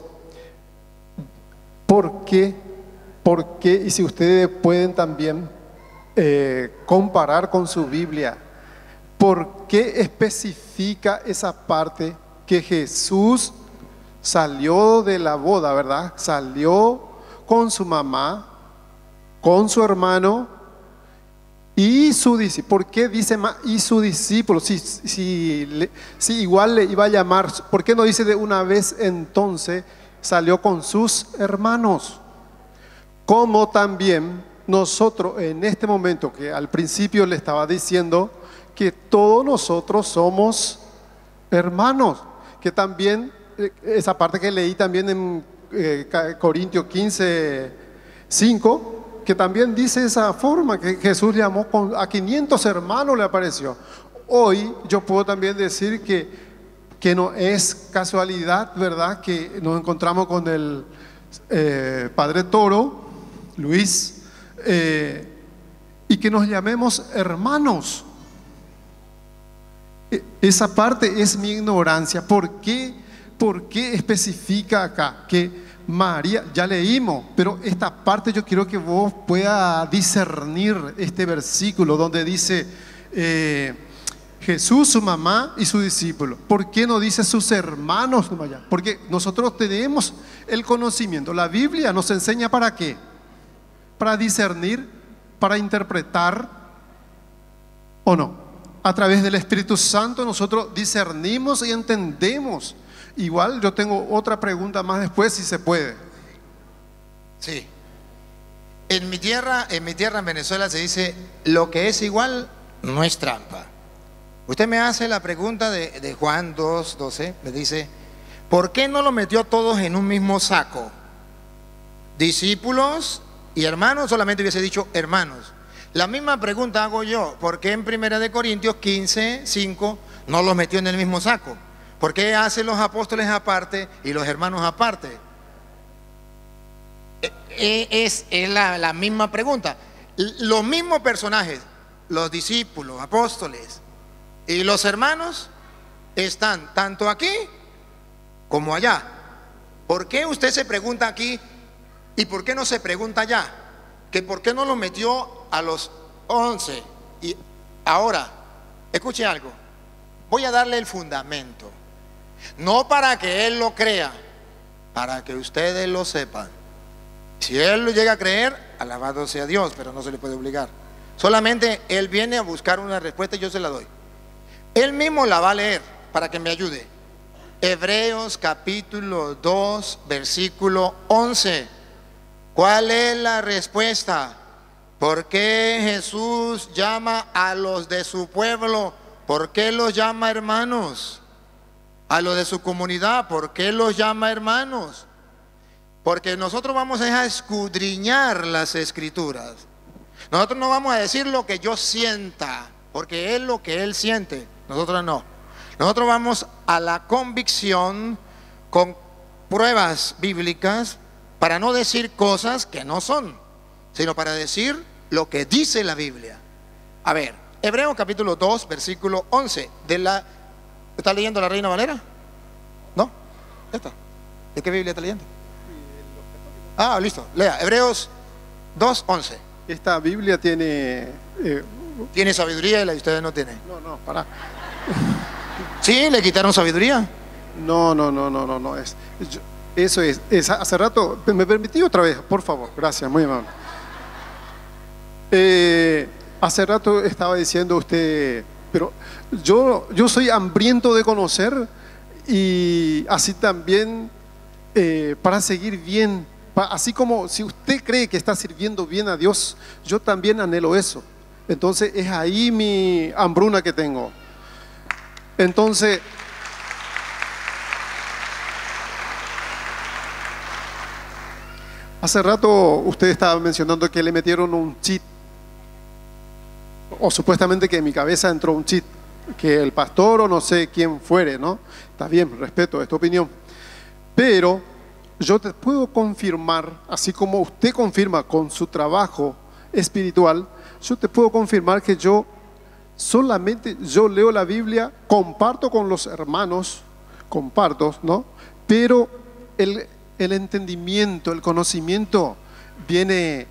B: ¿Por qué? ¿Por qué? Y si ustedes pueden también comparar con su Biblia, ¿por qué especifica esa parte que Jesús salió de la boda, ¿verdad? Salió con su mamá, con su hermano y su discípulo? ¿Por qué dice y su discípulo? Si igual le iba a llamar, ¿por qué no dice de una vez entonces salió con sus hermanos? Como también nosotros en este momento, que al principio le estaba diciendo que todos nosotros somos hermanos, que también esa parte que leí también en Corintios 15, 5, que también dice esa forma, que Jesús llamó a 500 hermanos, le apareció. Hoy yo puedo también decir que no es casualidad, ¿verdad?, que nos encontramos con el Padre Toro, Luis, y que nos llamemos hermanos. Esa parte es mi ignorancia. ¿Por qué especifica acá que María? Ya leímos, pero esta parte yo quiero que vos puedas discernir este versículo donde dice Jesús, su mamá y su discípulo. ¿Por qué no dice sus hermanos? Porque nosotros tenemos el conocimiento. La Biblia nos enseña ¿para qué? Para discernir, para interpretar, ¿o no? A través del Espíritu Santo nosotros discernimos y entendemos. Igual yo tengo otra pregunta más después, si se puede.
D: Sí. En mi tierra, en Venezuela, se dice: lo que es igual no es trampa. Usted me hace la pregunta de Juan 2:12, me dice: ¿por qué no lo metió todos en un mismo saco? Discípulos y hermanos, solamente hubiese dicho hermanos. La misma pregunta hago yo: ¿por qué en 1 Corintios 15, 5 no los metió en el mismo saco? ¿Por qué hacen los apóstoles aparte y los hermanos aparte? Es la misma pregunta. Los mismos personajes, los discípulos, apóstoles y los hermanos, están tanto aquí como allá. ¿Por qué usted se pregunta aquí y por qué no se pregunta allá? Que por qué no lo metió a los 11. Y ahora, escuche algo, voy a darle el fundamento, no para que él lo crea, para que ustedes lo sepan. Si él lo llega a creer, alabado sea Dios, pero no se le puede obligar. Solamente él viene a buscar una respuesta y yo se la doy. Él mismo la va a leer para que me ayude. Hebreos capítulo 2, versículo 11. ¿Cuál es la respuesta? ¿Por qué Jesús llama a los de su pueblo? ¿Por qué los llama hermanos? A los de su comunidad, ¿por qué los llama hermanos? Porque nosotros vamos a escudriñar las escrituras. Nosotros no vamos a decir lo que yo sienta, porque es lo que él siente. Nosotros no. Nosotros vamos a la convicción con pruebas bíblicas, para no decir cosas que no son, sino para decir lo que dice la Biblia. A ver, Hebreos capítulo 2, versículo 11 ¿Está leyendo la Reina Valera? ¿No? ¿Esta? ¿De qué Biblia está leyendo? Ah, listo, lea, Hebreos 2, 11.
B: Esta Biblia tiene...
D: Tiene sabiduría y la de ustedes no tiene.
B: No, pará.
D: ¿Sí? ¿Le quitaron sabiduría?
B: No. Eso es, hace rato, ¿me permití otra vez? Por favor, gracias, muy amable. Hace rato estaba diciendo usted, pero yo soy hambriento de conocer, y así también para seguir bien, así como si usted cree que está sirviendo bien a Dios, yo también anhelo eso. Entonces es ahí mi hambruna que tengo. Entonces... Hace rato usted estaba mencionando que le metieron un cheat, o supuestamente que en mi cabeza entró un cheat, que el pastor o no sé quién fuere, ¿no? Está bien, respeto, es tu opinión. Pero yo te puedo confirmar, así como usted confirma con su trabajo espiritual, yo te puedo confirmar que yo solamente leo la Biblia, comparto con los hermanos, comparto, ¿no? Pero el entendimiento, el conocimiento viene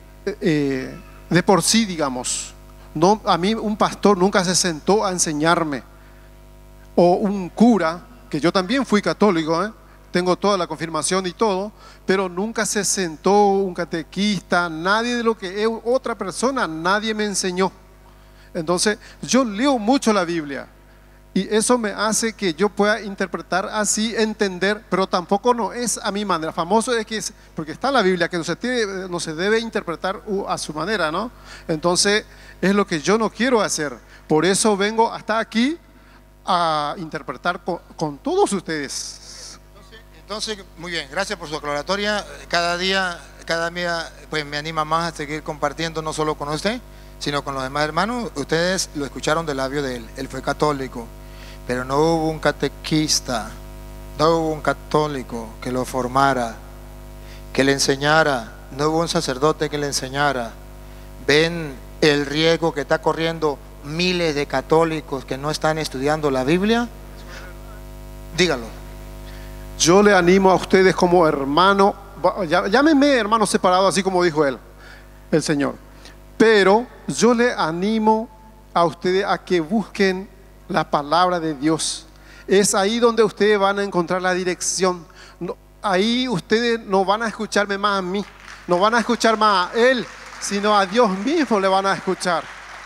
B: de por sí, digamos. No, a mí un pastor nunca se sentó a enseñarme, o un cura, que yo también fui católico, tengo toda la confirmación y todo, pero nunca se sentó un catequista, nadie de lo que es otra persona, nadie me enseñó. Entonces yo leo mucho la Biblia y eso me hace que yo pueda interpretar así, entender, pero tampoco no es a mi manera. Famoso es que porque está en la Biblia que no se debe interpretar a su manera, ¿no? Entonces es lo que yo no quiero hacer. Por eso vengo hasta aquí a interpretar con todos ustedes.
D: Entonces, muy bien, gracias por su aclaratoria. Cada día, pues me anima más a seguir compartiendo, no solo con usted, sino con los demás hermanos. Ustedes lo escucharon del labio de él fue católico, pero no hubo un catequista, no hubo un católico que lo formara, que le enseñara, no hubo un sacerdote que le enseñara. Ven el riesgo que está corriendo miles de católicos que no están estudiando la Biblia. Dígalo.
B: Yo le animo a ustedes como hermano, llámenme hermano separado, así como dijo él, el Señor. Pero yo le animo a ustedes a que busquen la palabra de Dios. Es ahí donde ustedes van a encontrar la dirección. Ahí ustedes no van a escucharme más a mí, no van a escuchar más a Él, sino a Dios mismo le van a escuchar.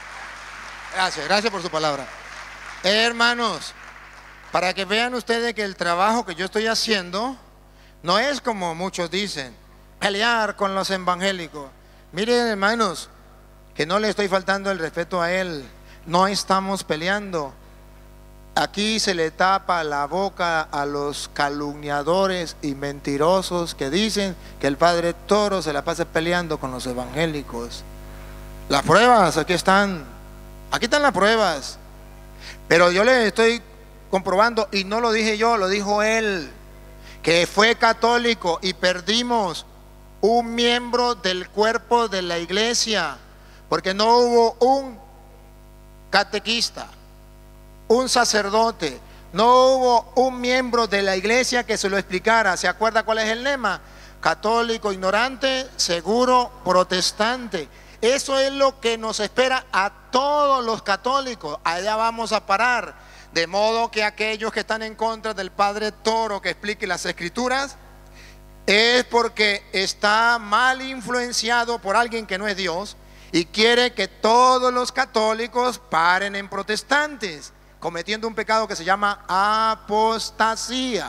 D: Gracias por su palabra. Hermanos, para que vean ustedes que el trabajo que yo estoy haciendo no es como muchos dicen, pelear con los evangélicos. Miren, hermanos, que no le estoy faltando el respeto a él, no estamos peleando. Aquí se le tapa la boca a los calumniadores y mentirosos que dicen que el padre Toro se la pasa peleando con los evangélicos. Las pruebas, aquí están las pruebas. Pero yo le estoy comprobando, y no lo dije yo, lo dijo él, que fue católico y perdimos un miembro del cuerpo de la iglesia, porque no hubo un catequista, un sacerdote, no hubo un miembro de la iglesia que se lo explicara. ¿Se acuerda cuál es el lema? Católico ignorante, seguro protestante. Eso es lo que nos espera a todos los católicos. Allá vamos a parar. De modo que aquellos que están en contra del padre Toro que explique las escrituras es porque está mal influenciado por alguien que no es Dios y quiere que todos los católicos paren en protestantes, cometiendo un pecado que se llama apostasía.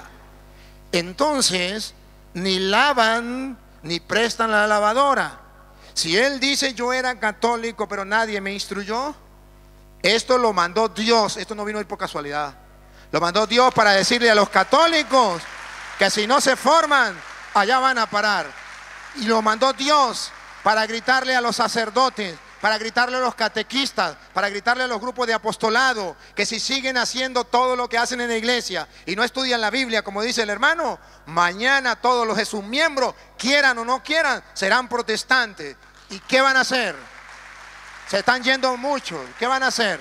D: Entonces, ni lavan ni prestan la lavadora. Si él dice yo era católico pero nadie me instruyó, esto lo mandó Dios, esto no vino hoy por casualidad. Lo mandó Dios para decirle a los católicos que si no se forman, allá van a parar. Y lo mandó Dios para gritarle a los sacerdotes, para gritarle a los catequistas, para gritarle a los grupos de apostolado, que si siguen haciendo todo lo que hacen en la iglesia y no estudian la Biblia, como dice el hermano, mañana todos los de sus miembros, quieran o no quieran, serán protestantes. ¿Y qué van a hacer? Se están yendo muchos. ¿Qué van a hacer?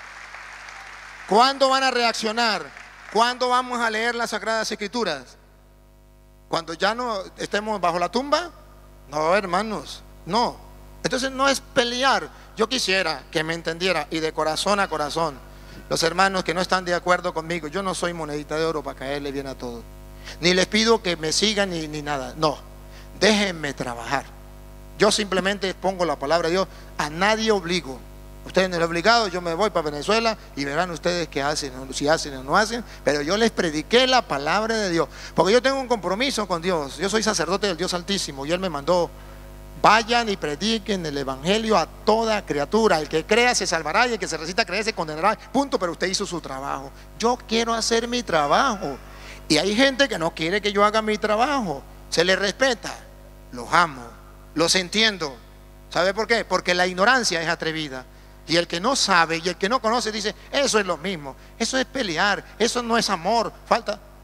D: ¿Cuándo van a reaccionar? ¿Cuándo vamos a leer las Sagradas Escrituras? ¿Cuando ya no estemos bajo la tumba? No, hermanos, no. Entonces no es pelear. Yo quisiera que me entendiera, y de corazón a corazón, los hermanos que no están de acuerdo conmigo, yo no soy monedita de oro para caerle bien a todos, ni les pido que me sigan ni nada. No, déjenme trabajar. Yo simplemente pongo la palabra de Dios, a nadie obligo. Ustedes no son obligados, yo me voy para Venezuela y verán ustedes qué hacen, si hacen o no hacen, pero yo les prediqué la palabra de Dios, porque yo tengo un compromiso con Dios. Yo soy sacerdote del Dios Altísimo y Él me mandó: vayan y prediquen el evangelio a toda criatura. El que crea se salvará y el que se resista a creer se condenará. Punto. Pero usted hizo su trabajo. Yo quiero hacer mi trabajo. Y hay gente que no quiere que yo haga mi trabajo. Se les respeta. Los amo. Los entiendo. ¿Sabe por qué? Porque la ignorancia es atrevida. Y el que no sabe y el que no conoce dice: eso es lo mismo. Eso es pelear. Eso no es amor. Falta.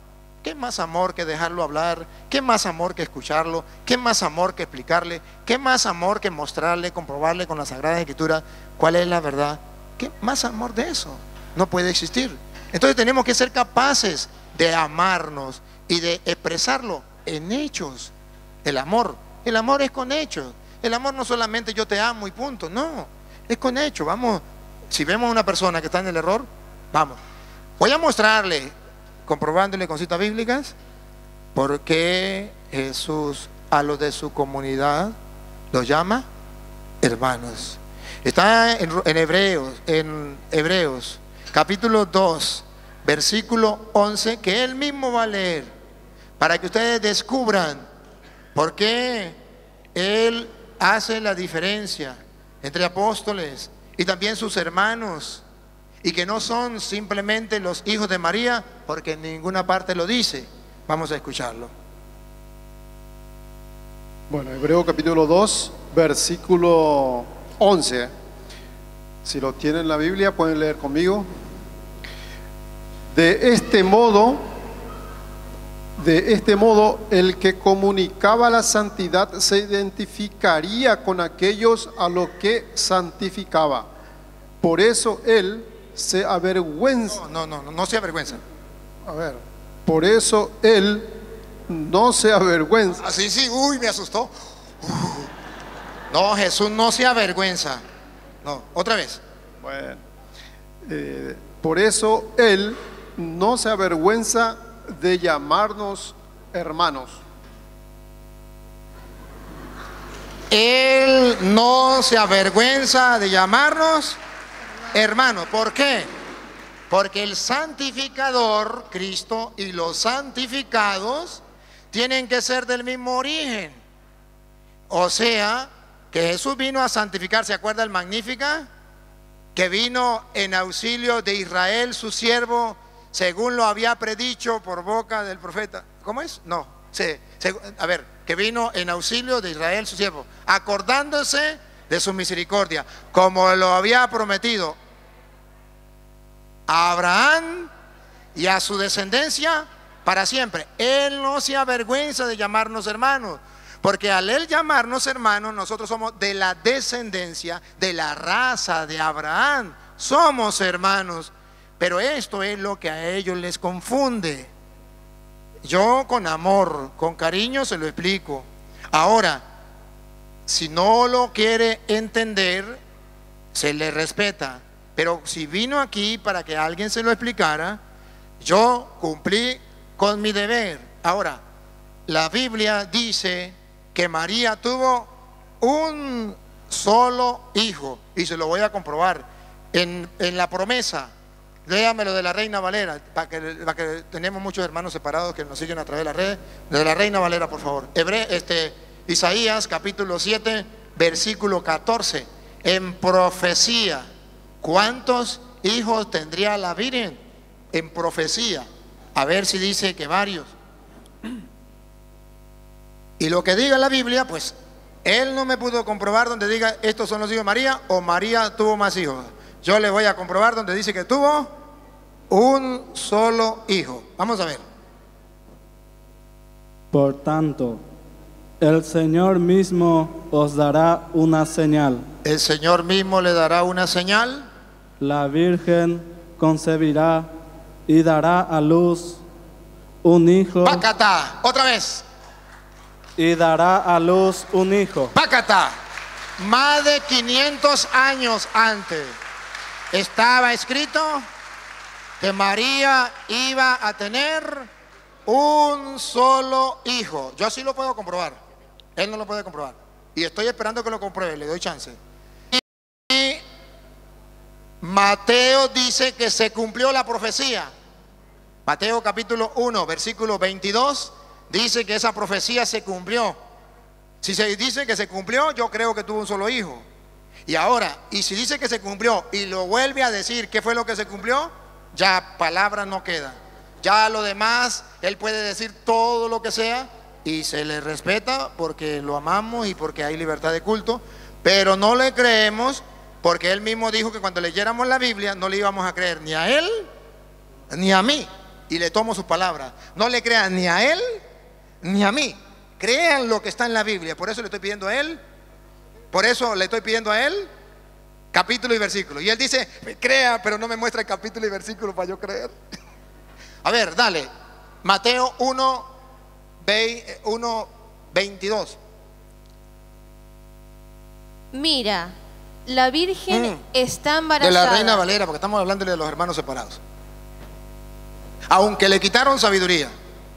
D: ¿qué más amor que dejarlo hablar? ¿Qué más amor que escucharlo? ¿Qué más amor que explicarle? ¿Qué más amor que mostrarle, comprobarle con la Sagrada Escritura cuál es la verdad? ¿Qué más amor de eso? No puede existir. Entonces tenemos que ser capaces de amarnos y de expresarlo en hechos. El amor es con hechos. El amor no solamente yo te amo y punto, no, es con hechos. Vamos, si vemos a una persona que está en el error, vamos. Voy a mostrarle, comprobándole con citas bíblicas, por qué Jesús a los de su comunidad los llama hermanos. Está en Hebreos capítulo 2, versículo 11, que él mismo va a leer, para que ustedes descubran por qué él hace la diferencia entre apóstoles y también sus hermanos, y que no son simplemente los hijos de María, porque en ninguna parte lo dice. Vamos a escucharlo.
B: Bueno, Hebreo capítulo 2, versículo 11. Si lo tienen en la Biblia, pueden leer conmigo. De este modo, el que comunicaba la santidad se identificaría con aquellos a los que santificaba. Por eso él se avergüenza.
D: No se avergüenza.
B: A ver, por eso él no se avergüenza.
D: Así sí, uy, me asustó. No, Jesús no se avergüenza. No, otra vez.
B: Bueno, por eso él no se avergüenza de llamarnos hermanos.
D: Él no se avergüenza de llamarnos hermanos. ¿Por qué? Porque el santificador, Cristo, y los santificados tienen que ser del mismo origen. O sea, que Jesús vino a santificar. ¿Se acuerda el Magnífica? Que vino en auxilio de Israel, su siervo, según lo había predicho por boca del profeta. ¿Cómo es? No, que vino en auxilio de Israel, su siervo, acordándose de su misericordia, como lo había prometido a Abraham y a su descendencia para siempre. Él no se avergüenza de llamarnos hermanos, porque al él llamarnos hermanos, nosotros somos de la descendencia, de la raza de Abraham, somos hermanos. Pero esto es lo que a ellos les confunde. Yo con amor, con cariño se lo explico. Ahora, si no lo quiere entender, se le respeta. Pero si vino aquí para que alguien se lo explicara, yo cumplí con mi deber. Ahora, la Biblia dice que María tuvo un solo hijo, y se lo voy a comprobar en la promesa. Léamelo de la Reina Valera, para que tenemos muchos hermanos separados que nos siguen a través de las redes. De la Reina Valera, por favor. Isaías capítulo 7, versículo 14. En profecía, ¿cuántos hijos tendría la Virgen? En profecía. A ver si dice que varios. Y lo que diga la Biblia, pues él no me pudo comprobar donde diga estos son los hijos de María, o María tuvo más hijos. Yo le voy a comprobar donde dice que tuvo un solo hijo. Vamos a ver.
C: Por tanto, el Señor mismo os dará una señal.
D: El Señor mismo le dará una señal.
C: La Virgen concebirá y dará a luz un hijo.
D: Pácata, otra vez.
C: Y dará a luz un hijo.
D: Pácata. Más de 500 años antes estaba escrito que María iba a tener un solo hijo. Yo así lo puedo comprobar. Él no lo puede comprobar. Y estoy esperando que lo compruebe, le doy chance. Y Mateo dice que se cumplió la profecía. Mateo capítulo 1, versículo 22, dice que esa profecía se cumplió. Si se dice que se cumplió, yo creo que tuvo un solo hijo. Y ahora, y si dice que se cumplió y lo vuelve a decir, ¿qué fue lo que se cumplió? Ya palabras no quedan. Ya lo demás, él puede decir todo lo que sea y se le respeta porque lo amamos y porque hay libertad de culto, pero no le creemos porque él mismo dijo que cuando leyéramos la Biblia no le íbamos a creer ni a él ni a mí. y le tomo sus palabras. No le crean ni a él ni a mí. Crean lo que está en la Biblia. Por eso le estoy pidiendo a él. Por eso le estoy pidiendo a él capítulo y versículo. Y él dice, crea, pero no me muestra el capítulo y versículo para yo creer. A ver, dale. Mateo 1:22.
E: Mira, la Virgen está
D: De
E: embarazada.
D: la Reina Valera, porque estamos hablando de los hermanos separados. Aunque le quitaron sabiduría.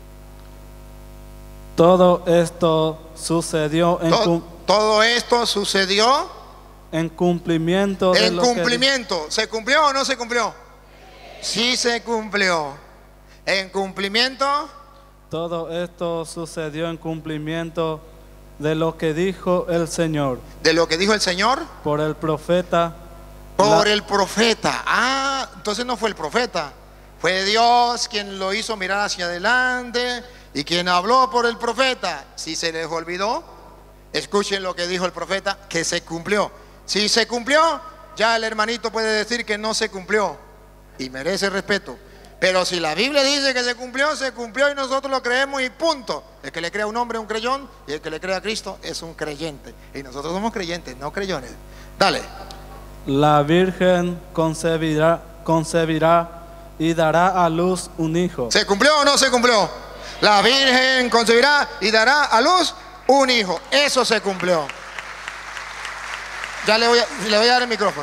C: Todo esto sucedió
D: Todo esto sucedió
C: en cumplimiento de
D: en
C: lo que
D: cumplimiento. ¿Se cumplió o no se cumplió? Sí se cumplió. En cumplimiento.
C: todo esto sucedió en cumplimiento de lo que dijo el Señor
D: De lo que dijo el Señor
C: por el profeta.
D: por el profeta. Ah, entonces no fue el profeta. Fue Dios quien lo hizo mirar hacia adelante y quien habló por el profeta. Si se les olvidó, escuchen lo que dijo el profeta, que se cumplió. Si se cumplió, ya el hermanito puede decir que no se cumplió y merece respeto. Pero si la Biblia dice que se cumplió y nosotros lo creemos y punto. El que le crea a un hombre es un creyón y el que le crea a Cristo es un creyente. Y nosotros somos creyentes, no creyones. Dale.
C: La Virgen concebirá y dará a luz un hijo.
D: ¿Se cumplió o no se cumplió? La Virgen concebirá y dará a luz un hijo. Eso se cumplió. Ya le voy a dar el micrófono.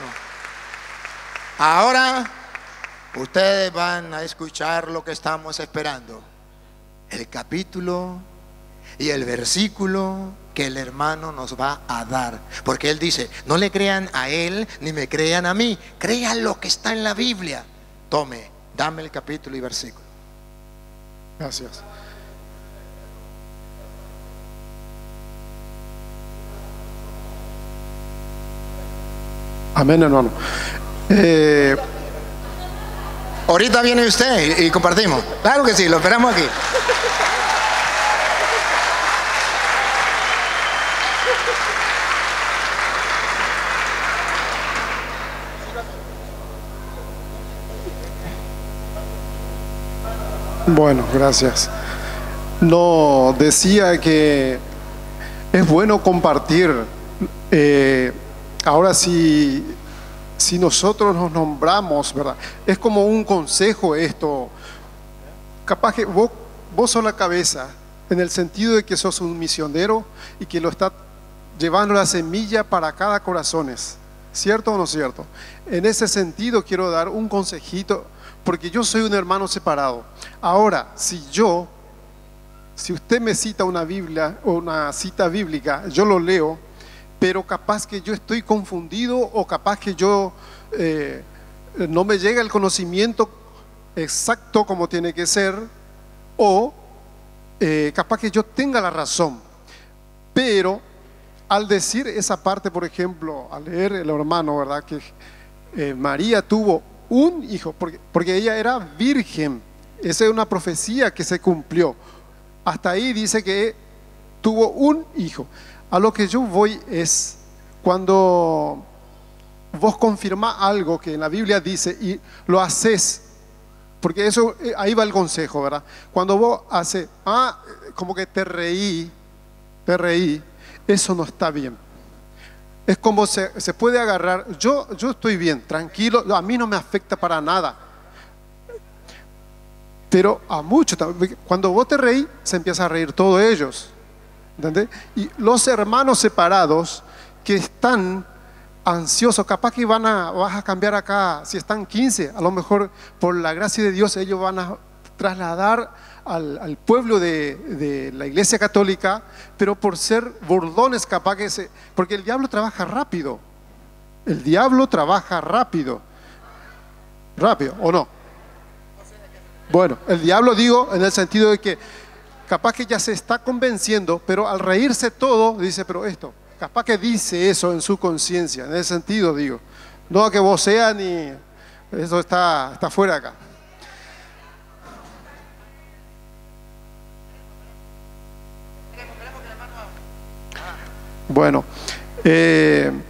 D: Ahora ustedes van a escuchar lo que estamos esperando. El capítulo y el versículo que el hermano nos va a dar. Porque él dice, no le crean a él ni me crean a mí. Crean lo que está en la Biblia. Tome, dame el capítulo y versículo.
B: Gracias. Amén, hermano.
D: Ahorita viene usted y compartimos. Claro que sí, lo esperamos aquí.
B: Bueno, gracias. No, decía que es bueno compartir. Ahora si nosotros nos nombramos, ¿verdad? Es como un consejo esto. Capaz que vos sos la cabeza, en el sentido de que sos un misionero y que lo está llevando la semilla para cada corazón. ¿Cierto o no cierto? En ese sentido quiero dar un consejito, porque yo soy un hermano separado. Ahora, si usted me cita una Biblia o una cita bíblica, yo lo leo, pero capaz que yo estoy confundido o capaz que yo no me llega el conocimiento exacto como tiene que ser, o capaz que yo tenga la razón. Pero al decir esa parte, por ejemplo, al leer el hermano, ¿verdad? Que María tuvo un hijo, porque ella era virgen. Esa es una profecía que se cumplió. Hasta ahí dice que tuvo un hijo. A lo que yo voy es cuando vos confirmás algo que en la Biblia dice y lo haces, porque eso, ahí va el consejo, ¿verdad? Cuando vos haces, como que te reí, eso no está bien. Es como se puede agarrar, yo estoy bien, tranquilo, a mí no me afecta para nada. Pero a muchos, cuando vos te reí, se empieza a reír todos ellos. ¿Entendés? Y los hermanos separados que están ansiosos, capaz que vas a cambiar acá, si están 15, a lo mejor por la gracia de Dios ellos van a trasladar al pueblo de la iglesia católica, pero por ser burlones capaz que porque el diablo trabaja rápido. El diablo trabaja rápido. ¿Rápido o no? Bueno, el diablo digo en el sentido de que capaz que ya se está convenciendo, pero al reírse todo, dice, pero esto, capaz que dice eso en su conciencia, en ese sentido digo. No que vos sea ni, eso está fuera acá. Bueno,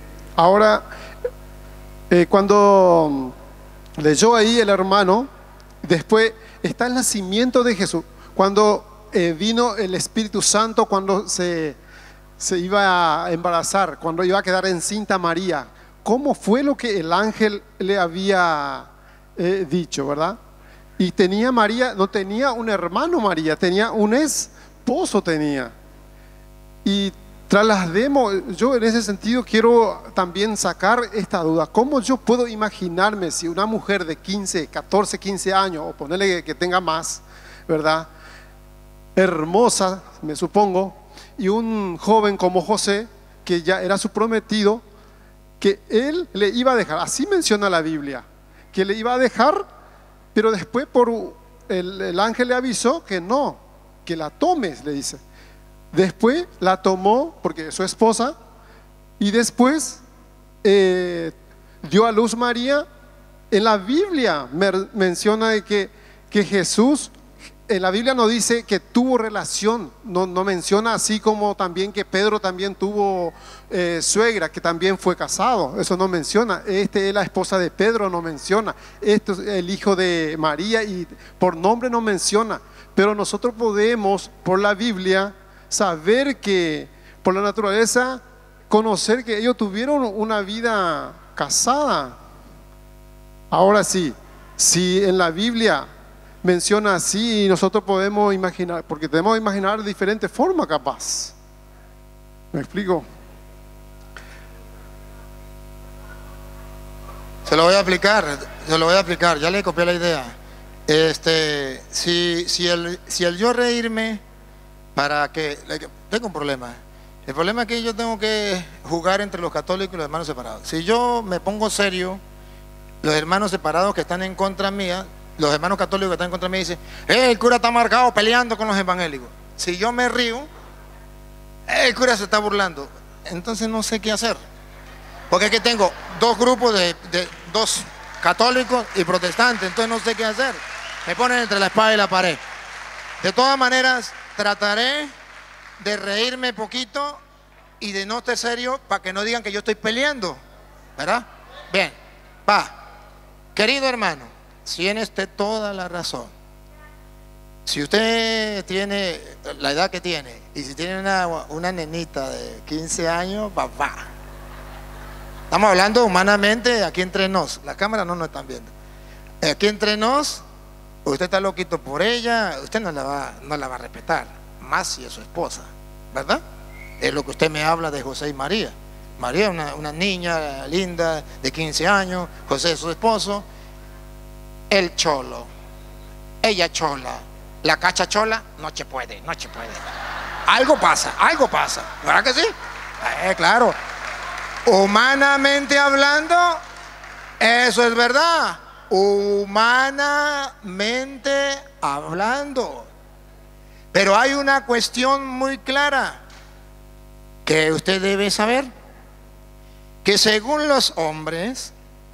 B: ahora, cuando leyó ahí el hermano, Después está el nacimiento de Jesús. Cuando vino el Espíritu Santo, cuando se iba a embarazar, cuando iba a quedar encinta María. ¿Cómo fue lo que el ángel le había dicho, verdad? Y tenía María, no tenía un hermano María, tenía un esposo tenía. Y traslademos, yo en ese sentido quiero también sacar esta duda. ¿Cómo yo puedo imaginarme si una mujer de 15, 14, 15 años, o ponerle que tenga más, ¿verdad? Hermosa, me supongo, y un joven como José, que ya era su prometido, que él le iba a dejar, así menciona la Biblia, que le iba a dejar, pero después el ángel le avisó que no, que la tomes, le dice. Después la tomó porque es su esposa, y después dio a luz María. En la Biblia menciona de que Jesús, en la Biblia no dice que tuvo relación, no menciona, así como también que Pedro también tuvo suegra, que también fue casado, eso no menciona. Es la esposa de Pedro, no menciona. Esto es el hijo de María, y por nombre no menciona. Pero nosotros podemos, por la Biblia, saber que, por la naturaleza, conocer que ellos tuvieron una vida casada. Ahora sí, si en la Biblia menciona así, y nosotros podemos imaginar, porque tenemos que imaginar de diferentes formas capaz. ¿Me explico?
D: Se lo voy a aplicar, ya le copié la idea. Si el yo reírme para que, tengo un problema. El problema es que yo tengo que jugar entre los católicos y los hermanos separados. Si yo me pongo serio, los hermanos separados que están en contra mía, los hermanos católicos que están en contra mí dicen, el cura está marcado peleando con los evangélicos. Si yo me río, el cura se está burlando. Entonces no sé qué hacer. Porque es que tengo dos grupos de dos católicos y protestantes, entonces no sé qué hacer. Me ponen entre la espada y la pared. De todas maneras, trataré de reírme poquito y de no estar serio para que no digan que yo estoy peleando, ¿verdad? Bien, va. Querido hermano, tiene usted toda la razón. Si usted tiene la edad que tiene y si tiene una nenita de 15 años, va. Estamos hablando humanamente, aquí entre nos. La cámara no nos están viendo. Aquí entre nos, usted está loquito por ella, usted no la va a respetar, más si es su esposa, ¿verdad? Es lo que usted me habla de José y María. María es una niña linda de 15 años, José es su esposo. El cholo, ella chola, la cacha chola, no se puede. Algo pasa, ¿verdad que sí? Claro, humanamente hablando, eso es verdad, humanamente hablando. Pero hay una cuestión muy clara que usted debe saber, que según los hombres,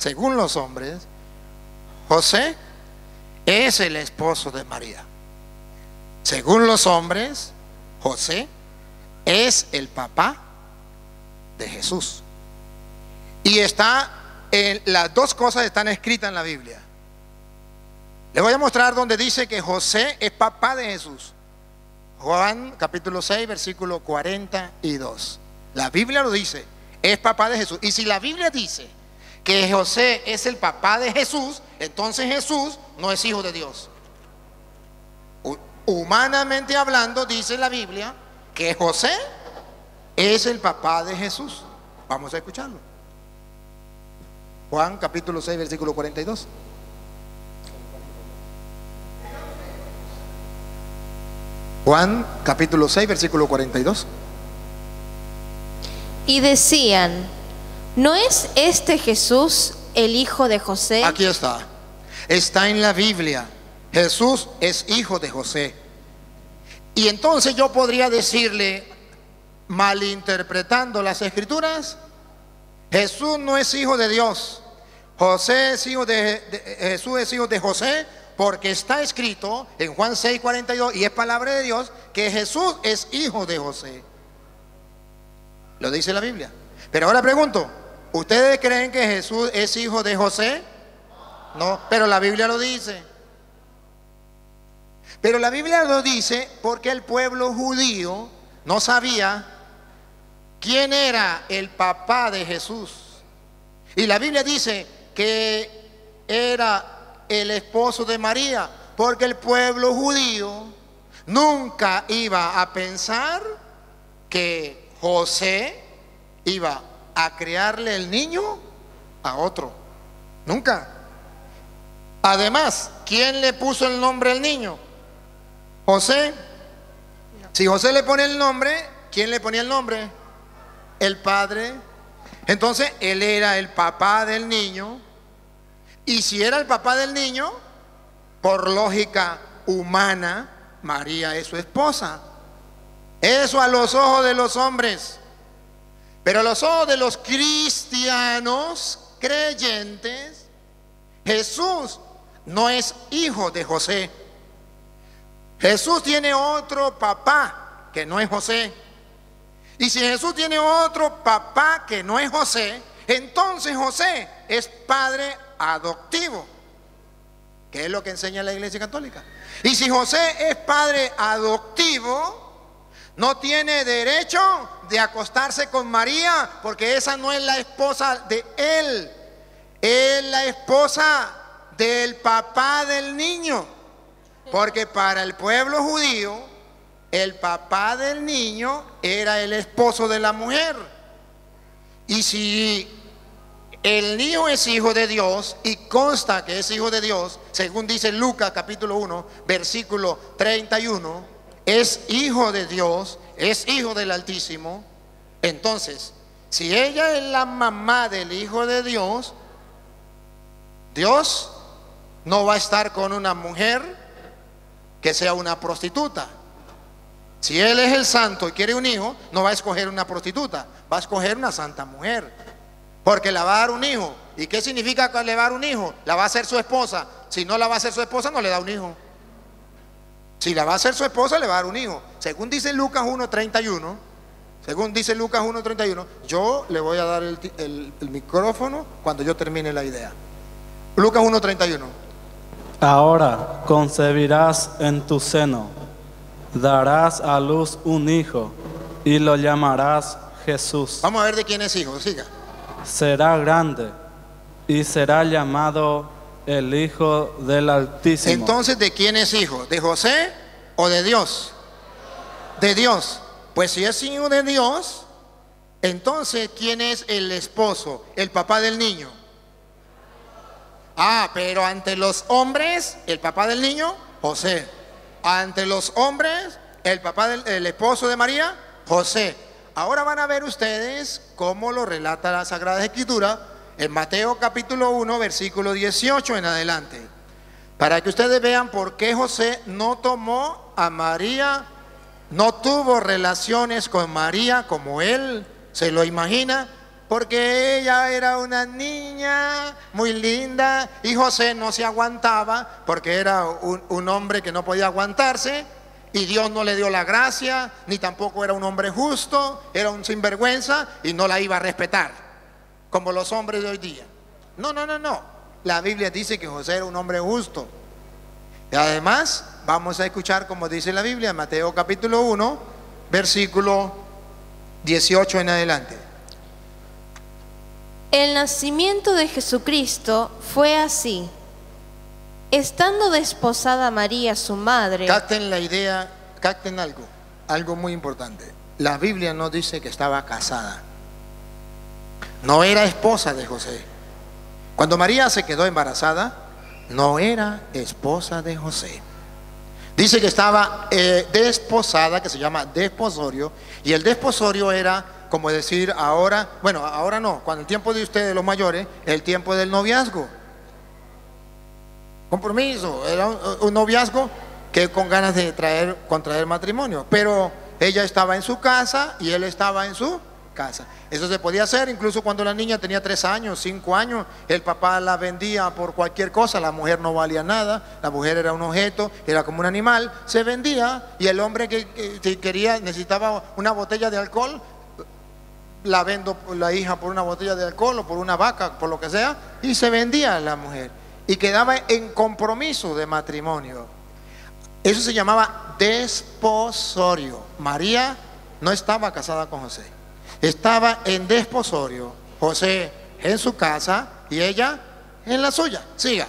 D: José es el esposo de María. Según los hombres, José es el papá de Jesús. Y las dos cosas están escritas en la Biblia. Le voy a mostrar donde dice que José es papá de Jesús. Juan capítulo 6, versículo 42. La Biblia lo dice, es papá de Jesús. Y si la Biblia dice que José es el papá de Jesús, entonces Jesús no es hijo de Dios. Humanamente hablando, dice la Biblia que José es el papá de Jesús. Vamos a escucharlo. Juan capítulo 6, versículo 42. Juan capítulo 6, versículo 42.
E: Y decían, ¿no es este Jesús el hijo de José?
D: Aquí está en la Biblia. Jesús es hijo de José. Y entonces yo podría decirle, malinterpretando las escrituras, Jesús no es hijo de Dios. Jesús es hijo de José, porque está escrito en Juan 6, 42, y es palabra de Dios, que Jesús es hijo de José. Lo dice la Biblia. Pero ahora pregunto, ¿ustedes creen que Jesús es hijo de José? No, pero la Biblia lo dice. Pero la Biblia lo dice porque el pueblo judío no sabía quién era el papá de Jesús. Y la Biblia dice que era el esposo de María, porque el pueblo judío nunca iba a pensar que José iba a criarle el niño a otro. Nunca. Además, ¿quién le puso el nombre al niño? José. Si José le pone el nombre, ¿quién le ponía el nombre? El padre. Entonces, él era el papá del niño. Y si era el papá del niño, por lógica humana, María es su esposa. Eso a los ojos de los hombres. Pero a los ojos de los cristianos creyentes, Jesús no es hijo de José. Jesús tiene otro papá que no es José. Y si Jesús tiene otro papá que no es José, entonces José es padre adoptivo, que es lo que enseña la Iglesia Católica. Y si José es padre adoptivo, no tiene derecho de acostarse con María, porque esa no es la esposa de él, es la esposa del papá del niño. Porque para el pueblo judío, el papá del niño era el esposo de la mujer. Y si el niño es hijo de Dios, y consta que es hijo de Dios, según dice Lucas capítulo 1, versículo 31, es hijo de Dios, es hijo del Altísimo. Entonces, si ella es la mamá del hijo de Dios, Dios no va a estar con una mujer que sea una prostituta. Si él es el santo y quiere un hijo, no va a escoger una prostituta, va a escoger una santa mujer, porque la va a dar un hijo. ¿Y qué significa que le va a dar un hijo? La va a hacer su esposa. Si no la va a hacer su esposa, no le da un hijo. Si la va a hacer su esposa, le va a dar un hijo. Según dice Lucas 1:31, según dice Lucas 1:31, yo le voy a dar el micrófono cuando yo termine la idea. Lucas 1:31.
C: Ahora concebirás en tu seno, darás a luz un hijo y lo llamarás Jesús.
D: Vamos a ver de quién es hijo, siga.
C: Será grande y será llamado el Hijo del Altísimo.
D: Entonces, ¿de quién es hijo? ¿De José o de Dios? De Dios. Pues si es hijo de Dios, entonces ¿quién es el esposo, el papá del niño? Ah, pero ante los hombres, el papá del niño, José. Ante los hombres, el esposo de María, José. Ahora van a ver ustedes cómo lo relata la Sagrada Escritura en Mateo capítulo 1, versículo 18 en adelante, para que ustedes vean por qué José no tomó a María, no tuvo relaciones con María como él se lo imagina, porque ella era una niña muy linda y José no se aguantaba porque era un hombre que no podía aguantarse, y Dios no le dio la gracia, ni tampoco era un hombre justo, era un sinvergüenza y no la iba a respetar como los hombres de hoy día. No. La Biblia dice que José era un hombre justo. Y además vamos a escuchar como dice la Biblia en Mateo capítulo 1, versículo 18 en adelante.
E: El nacimiento de Jesucristo fue así. Estando desposada María, su madre.
D: Capten la idea, capten algo muy importante. La Biblia no dice que estaba casada. No era esposa de José. Cuando María se quedó embarazada, no era esposa de José. Dice que estaba desposada, que se llama desposorio, y el desposorio era como decir ahora, bueno, ahora no, cuando el tiempo de ustedes los mayores, el tiempo del noviazgo. Compromiso, era un noviazgo que con ganas de contraer matrimonio, pero ella estaba en su casa y él estaba en su casa. Eso se podía hacer incluso cuando la niña tenía 3 años, 5 años, el papá la vendía por cualquier cosa, la mujer no valía nada, la mujer era un objeto, era como un animal, se vendía, y el hombre que quería, necesitaba una botella de alcohol, la vendo la hija por una botella de alcohol o por una vaca, por lo que sea, y se vendía a la mujer y quedaba en compromiso de matrimonio. Eso se llamaba desposorio. María no estaba casada con José, estaba en desposorio. José en su casa y ella en la suya. Siga.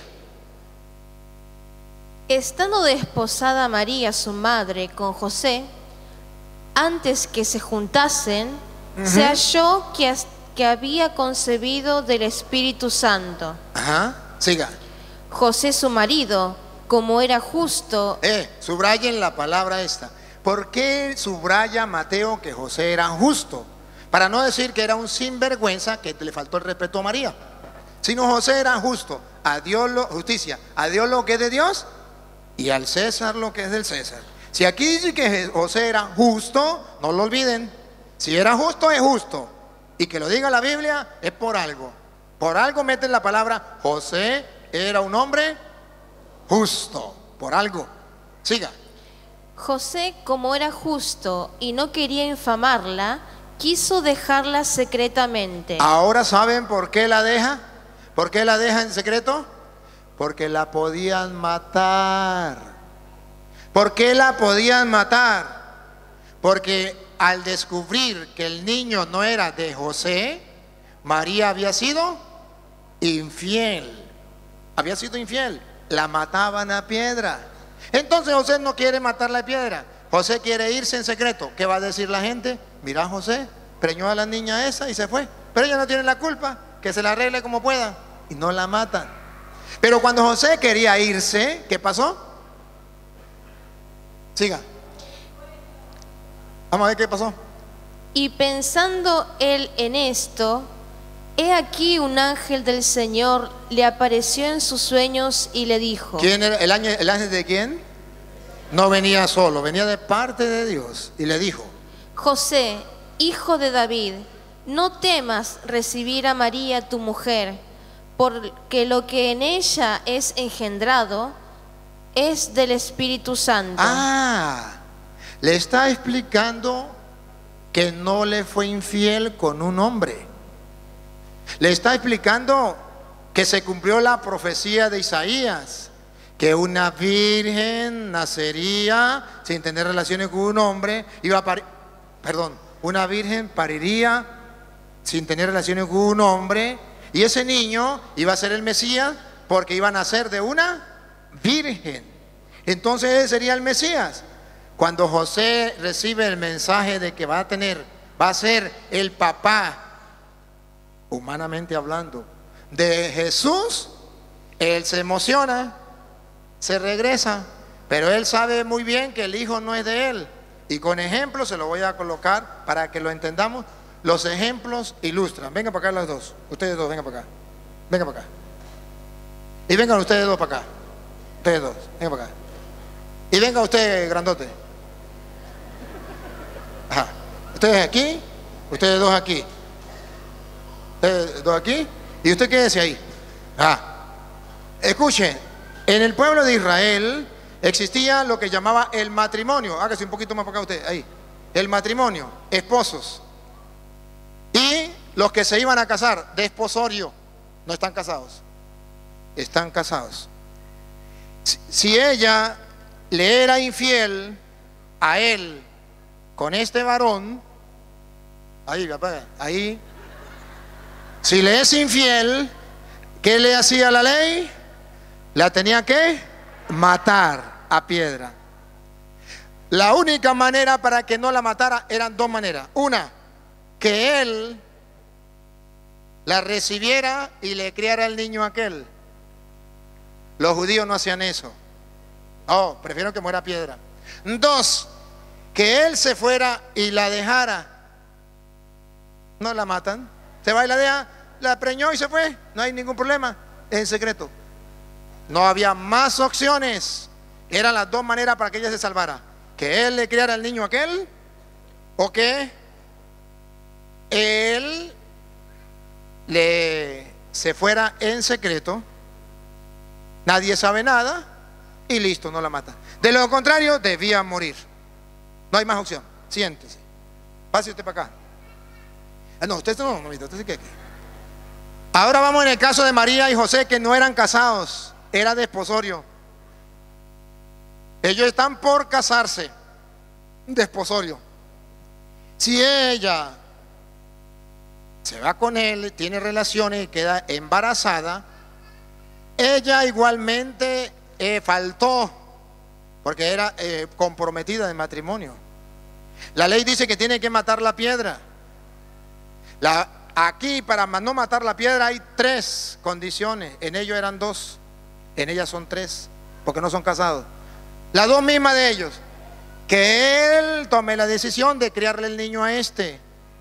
E: Estando desposada María, su madre, con José, antes que se juntasen, se halló que había concebido del Espíritu Santo.
D: Ajá, siga.
E: José, su marido, como era justo.
D: Subrayen la palabra esta. ¿Por qué subraya Mateo que José era justo? Para no decir que era un sinvergüenza que le faltó el respeto a María. Sino José era justo. A Dios justicia. A Dios lo que es de Dios y al César lo que es del César. Si aquí dice que José era justo, no lo olviden. Si era justo, es justo. Y que lo diga la Biblia es por algo. Por algo meten la palabra José era un hombre justo. Por algo. Siga.
E: José, como era justo y no quería infamarla, quiso dejarla secretamente.
D: Ahora saben por qué la deja. ¿Por qué la deja en secreto? Porque la podían matar. ¿Por qué la podían matar? Porque al descubrir que el niño no era de José, María había sido infiel. Había sido infiel. La mataban a piedra. Entonces José no quiere matarla a piedra. José quiere irse en secreto. ¿Qué va a decir la gente? Mira, José preñó a la niña esa y se fue. Pero ella no tiene la culpa. Que se la arregle como pueda. Y no la matan. Pero cuando José quería irse, ¿qué pasó? Siga. Vamos a ver qué pasó.
E: Y pensando él en esto, he aquí un ángel del Señor le apareció en sus sueños y le dijo.
D: ¿Quién era el ángel de quién? No venía solo, venía de parte de Dios. Y le dijo:
E: José, hijo de David, no temas recibir a María tu mujer, porque lo que en ella es engendrado es del Espíritu Santo.
D: Le está explicando que no le fue infiel con un hombre. Le está explicando que se cumplió la profecía de Isaías, que una virgen nacería sin tener relaciones con un hombre, una virgen pariría sin tener relaciones con un hombre, y ese niño iba a ser el Mesías porque iba a nacer de una virgen. Entonces ese sería el Mesías. Cuando José recibe el mensaje de que va a ser el papá, humanamente hablando, de Jesús, él se emociona, se regresa, pero él sabe muy bien que el hijo no es de él. Y con ejemplos se lo voy a colocar para que lo entendamos. Los ejemplos ilustran. Vengan para acá los dos. Ustedes dos, vengan para acá. Vengan para acá. Y vengan ustedes dos para acá. Ustedes dos, vengan para acá. Y venga usted, grandote. Ajá. Ustedes aquí, ustedes dos aquí. Ustedes dos aquí. Y usted quédese ahí. Escuchen, en el pueblo de Israel existía lo que llamaba el matrimonio. Hágase un poquito más para acá usted, ahí. El matrimonio, esposos. Y los que se iban a casar, desposorio, no están casados. Están casados. Si ella le era infiel a él con este varón, ahí, si le es infiel, ¿qué le hacía la ley? La tenía que matar a piedra. La única manera para que no la matara eran dos maneras. Una, que él la recibiera y le criara el niño aquel. Los judíos no hacían eso. Prefiero que muera a piedra. Dos, que él se fuera y la dejara. No la matan. Se va y la deja, la preñó y se fue. No hay ningún problema. Es en secreto. No había más opciones. Eran las dos maneras para que ella se salvara: que él le criara al niño aquel, o que él se fuera en secreto, nadie sabe nada y listo, no la mata. De lo contrario, debía morir. No hay más opción. Siéntese. Pase usted para acá. No, usted no, usted se queda aquí. Ahora vamos en el caso de María y José, que no eran casados, era desposorio. Ellos están por casarse, desposorio. Si ella se va con él, tiene relaciones y queda embarazada, ella igualmente faltó, porque era comprometida de matrimonio. La ley dice que tiene que matar la piedra. Aquí para no matar la piedra hay 3 condiciones. En ellos eran 2, en ellas son 3, porque no son casados. Las 2 mismas de ellos, que él tome la decisión de criarle el niño a este.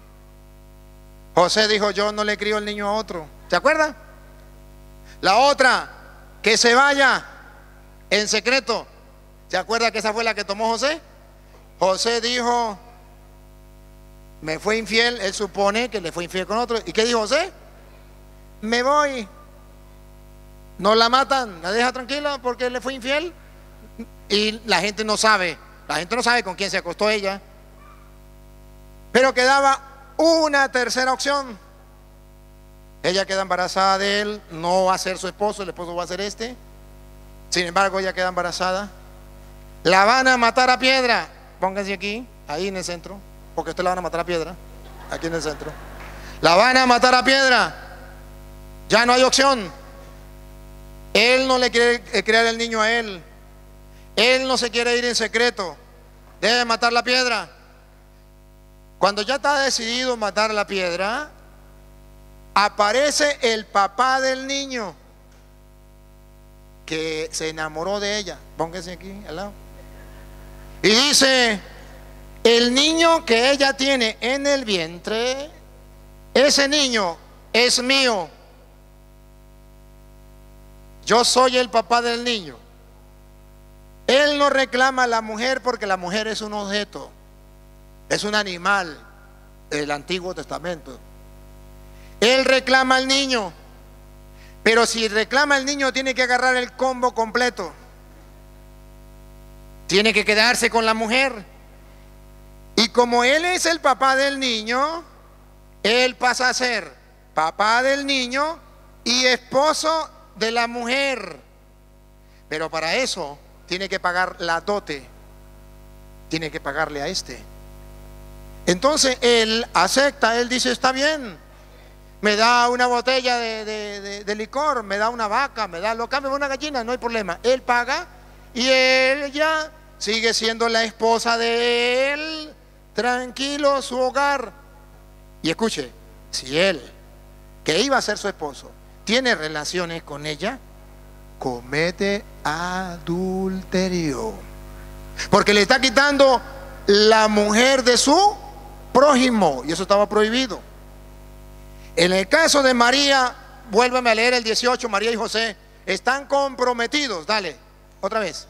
D: José dijo: yo no le crío el niño a otro. ¿Se acuerdan? La otra, que se vaya en secreto. ¿Se acuerda que esa fue la que tomó José? José dijo: me fue infiel. Él supone que le fue infiel con otro. ¿Y qué dijo José? Me voy. No la matan, la deja tranquila porque le fue infiel. Y la gente no sabe. La gente no sabe con quién se acostó ella. Pero quedaba una tercera opción. Ella queda embarazada de él. No va a ser su esposo, el esposo va a ser este. Sin embargo, ella queda embarazada. La van a matar a piedra. Pónganse aquí, ahí en el centro, porque usted la van a matar a piedra. Aquí en el centro. La van a matar a piedra. Ya no hay opción. Él no le quiere criar el niño a él. Él no se quiere ir en secreto. Debe matar la piedra. Cuando ya está decidido matar la piedra, aparece el papá del niño que se enamoró de ella. Póngase aquí al lado. Y dice: el niño que ella tiene en el vientre, ese niño es mío. Yo soy el papá del niño. Él no reclama a la mujer porque la mujer es un objeto, es un animal del Antiguo Testamento. Él reclama al niño, pero si reclama al niño tiene que agarrar el combo completo. Tiene que quedarse con la mujer. Y como él es el papá del niño, él pasa a ser papá del niño y esposo de la mujer. Pero para eso tiene que pagar la dote. Tiene que pagarle a este. Entonces él acepta, él dice: está bien, me da una botella de licor, me da una vaca, lo cambio por una gallina, no hay problema. Él paga y ella sigue siendo la esposa de él, tranquilo, su hogar. Y escuche, si él, que iba a ser su esposo, tiene relaciones con ella, comete adulterio, porque le está quitando la mujer de su prójimo, y eso estaba prohibido. En el caso de María, vuélveme a leer el 18. María y José están comprometidos. Dale, otra vez.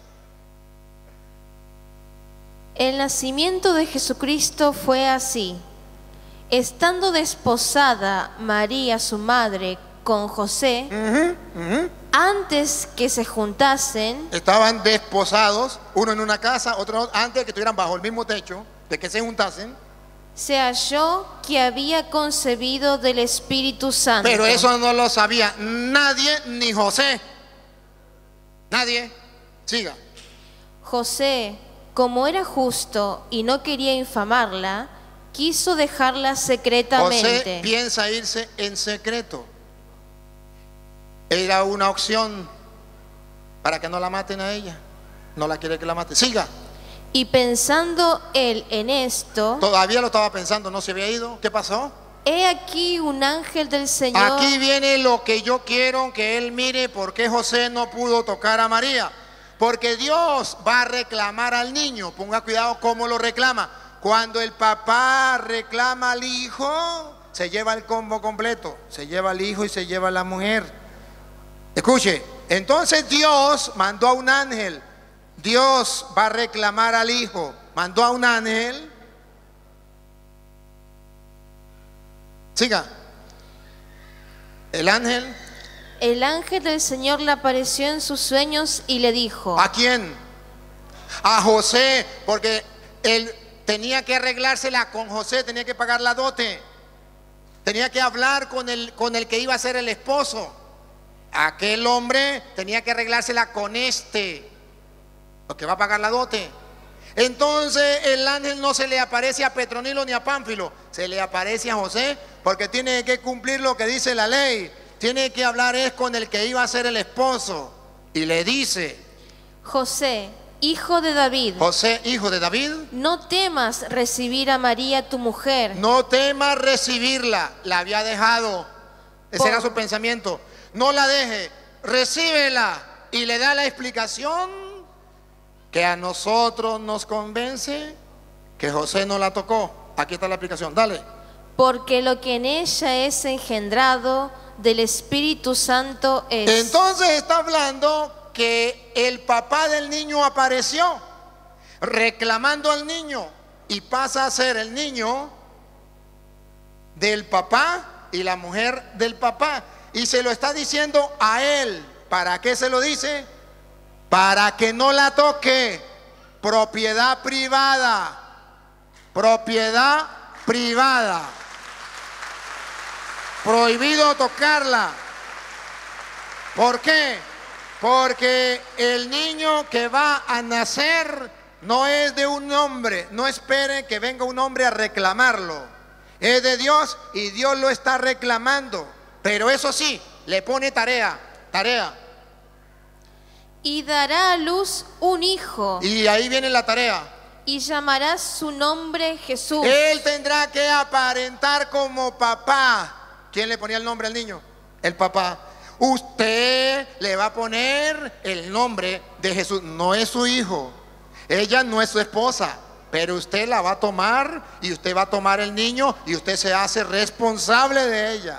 E: El nacimiento de Jesucristo fue así. Estando desposada María, su madre, con José, antes que se juntasen,
D: estaban desposados, uno en una casa, otro antes de que estuvieran bajo el mismo techo, de que se juntasen,
E: se halló que había concebido del Espíritu Santo.
D: pero eso no lo sabía nadie, ni José. Nadie. Siga.
E: José, como era justo y no quería infamarla, quiso dejarla secretamente.
D: José piensa irse en secreto. Era una opción para que no la maten a ella. No la quiere que la maten. Siga.
E: Y pensando él en esto,
D: todavía lo estaba pensando, no se había ido. ¿Qué pasó?
E: he aquí un ángel del Señor.
D: Aquí viene lo que yo quiero que él mire. ¿Por qué José no pudo tocar a María? Porque Dios va a reclamar al niño. Ponga cuidado cómo lo reclama. Cuando el papá reclama al hijo, se lleva el combo completo. Se lleva al hijo y se lleva a la mujer. Escuche, entonces Dios mandó a un ángel. Dios va a reclamar al hijo. Mandó a un ángel. Siga. El ángel.
E: El ángel del Señor le apareció en sus sueños y le dijo.
D: ¿A quién? A José, porque él tenía que arreglársela con José, tenía que pagar la dote. Tenía que hablar con el que iba a ser el esposo. Aquel hombre tenía que arreglársela con este. lo que va a pagar la dote. Entonces el ángel no se le aparece a Petronilo ni a Pánfilo, se le aparece a José, porque tiene que cumplir lo que dice la ley. Tiene que hablar es con el que iba a ser el esposo. Y le dice:
E: José, hijo de David,
D: José, hijo de David,
E: no temas recibir a María tu mujer,
D: no temas recibirla. La había dejado. Ese era su pensamiento. No la deje, recíbela. Y le da la explicación que a nosotros nos convence que José no la tocó. Aquí está la explicación, dale.
E: porque lo que en ella es engendrado del Espíritu Santo es.
D: Entonces está hablando que el papá del niño apareció reclamando al niño y pasa a ser el niño del papá y la mujer del papá, y se lo está diciendo a él. ¿Para qué se lo dice? Para que no la toque. Propiedad privada. Propiedad privada. Prohibido tocarla. ¿Por qué? Porque el niño que va a nacer no es de un hombre. No esperen que venga un hombre a reclamarlo. Es de Dios y Dios lo está reclamando. Pero eso sí, le pone tarea.
E: Y dará a luz un hijo,
D: Y ahí viene la tarea.
E: y llamarás su nombre Jesús.
D: Él tendrá que aparentar como papá. ¿Quién le ponía el nombre al niño? El papá. Usted le va a poner el nombre de Jesús. No es su hijo. Ella no es su esposa. Pero usted la va a tomar y usted va a tomar el niño y usted se hace responsable de ella.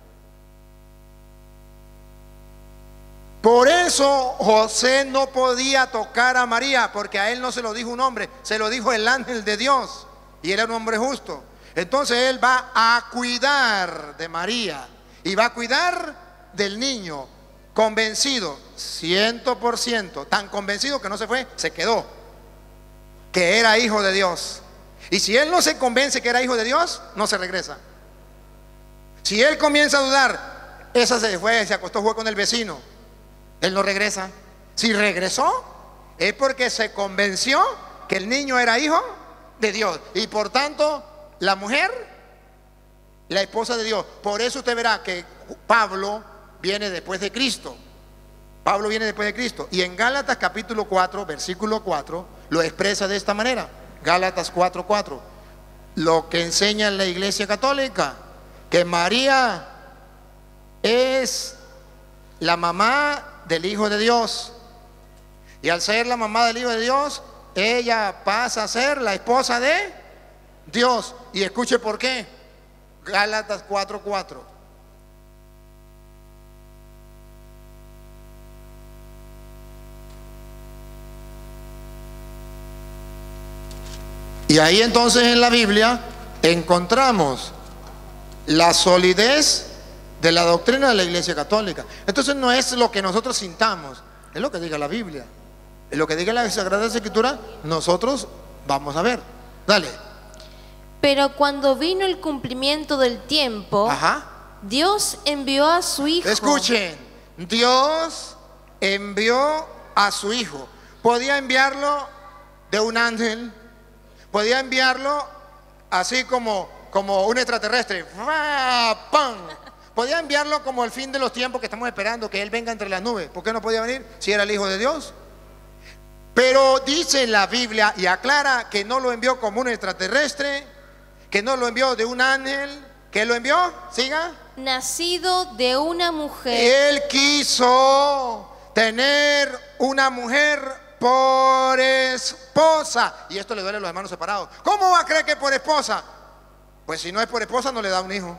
D: Por eso José no podía tocar a María, porque a él no se lo dijo un hombre, se lo dijo el ángel de Dios, y él era un hombre justo. Entonces él va a cuidar de María y va a cuidar del niño, convencido, 100%, tan convencido que no se fue, se quedó, que era hijo de Dios. Y si él no se convence que era hijo de Dios, no se regresa. Si él comienza a dudar, esa se fue, se acostó, fue con el vecino, él no regresa. Si regresó, es porque se convenció que el niño era hijo de Dios. Y por tanto, la mujer, la esposa de Dios. Por eso usted verá que Pablo viene después de Cristo. Pablo viene después de Cristo. Y en Gálatas capítulo 4, versículo 4, lo expresa de esta manera. Gálatas 4:4. Lo que enseña en la Iglesia Católica, que María es la mamá del Hijo de Dios, y al ser la mamá del Hijo de Dios, ella pasa a ser la esposa de Dios. Y escuche por qué. Gálatas 4:4. Y ahí entonces en la Biblia encontramos la solidez de la doctrina de la Iglesia Católica. Entonces no es lo que nosotros sintamos, es lo que diga la Biblia, es lo que diga la Sagrada Escritura. Nosotros vamos a ver. Dale.
E: Pero cuando vino el cumplimiento del tiempo,
D: Ajá.
E: Dios envió a su Hijo.
D: Escuchen, Dios envió a su Hijo. Podía enviarlo de un ángel, podía enviarlo así como un extraterrestre. ¡Pam! Podía enviarlo como el fin de los tiempos que estamos esperando, que Él venga entre las nubes. ¿Por qué no podía venir si era el Hijo de Dios? Pero dice la Biblia y aclara que no lo envió como un extraterrestre, que no lo envió de un ángel, que lo envió, siga,
E: nacido de una mujer.
D: Él quiso tener una mujer por esposa. Y esto le duele a los hermanos separados. ¿Cómo va a creer que por esposa? Pues si no es por esposa no le da un hijo.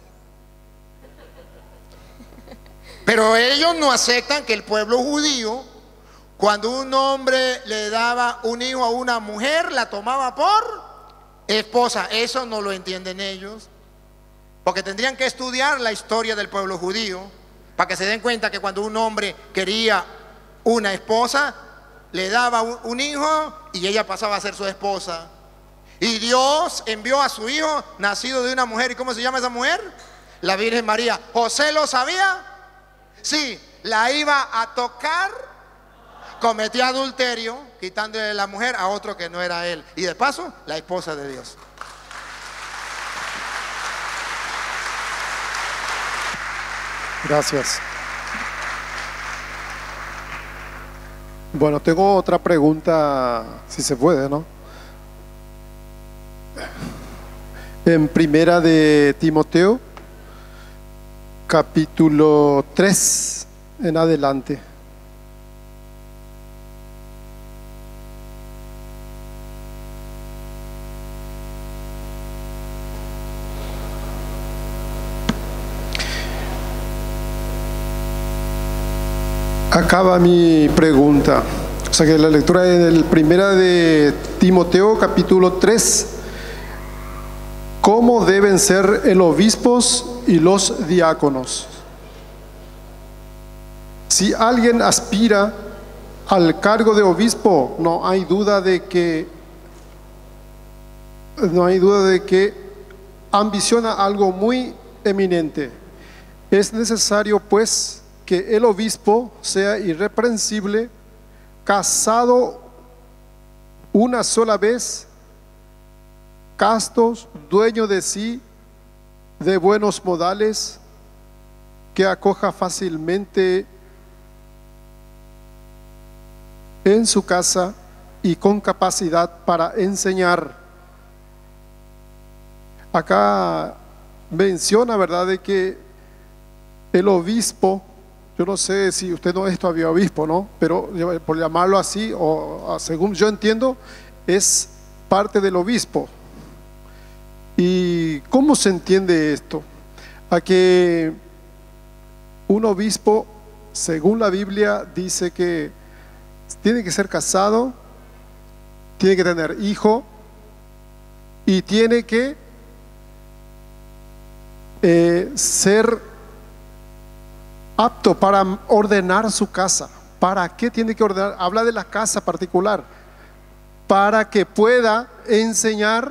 D: Pero ellos no aceptan que el pueblo judío, cuando un hombre le daba un hijo a una mujer, la tomaba por esposa. Eso no lo entienden ellos, porque tendrían que estudiar la historia del pueblo judío para que se den cuenta que cuando un hombre quería una esposa, le daba un hijo y ella pasaba a ser su esposa. Y Dios envió a su hijo nacido de una mujer. ¿Y cómo se llama esa mujer? La Virgen María. ¿José lo sabía? Sí. ¿La iba a tocar? cometió adulterio, quitándole la mujer a otro que no era él. Y de paso, la esposa de Dios.
B: Gracias. Bueno, tengo otra pregunta, si se puede, ¿no? En Primera de Timoteo, capítulo 3 en adelante. Acaba mi pregunta. O sea que la lectura del Primera de Timoteo, capítulo 3. ¿Cómo deben ser el obispos y los diáconos? Si alguien aspira al cargo de obispo, no hay duda de que ambiciona algo muy eminente. Es necesario, pues, que el obispo sea irreprensible, casado una sola vez, castos, dueño de sí, de buenos modales, que acoja fácilmente en su casa y con capacidad para enseñar. Acá menciona, ¿verdad?, de que el obispo, yo no sé si usted no es todavía obispo, ¿no? Pero por llamarlo así, o según yo entiendo, es parte del obispo. ¿Y cómo se entiende esto? A que un obispo, según la Biblia, dice que tiene que ser casado, tiene que tener hijo y tiene que ser apto para ordenar su casa. ¿Para qué tiene que ordenar? Habla de la casa particular, para que pueda enseñar,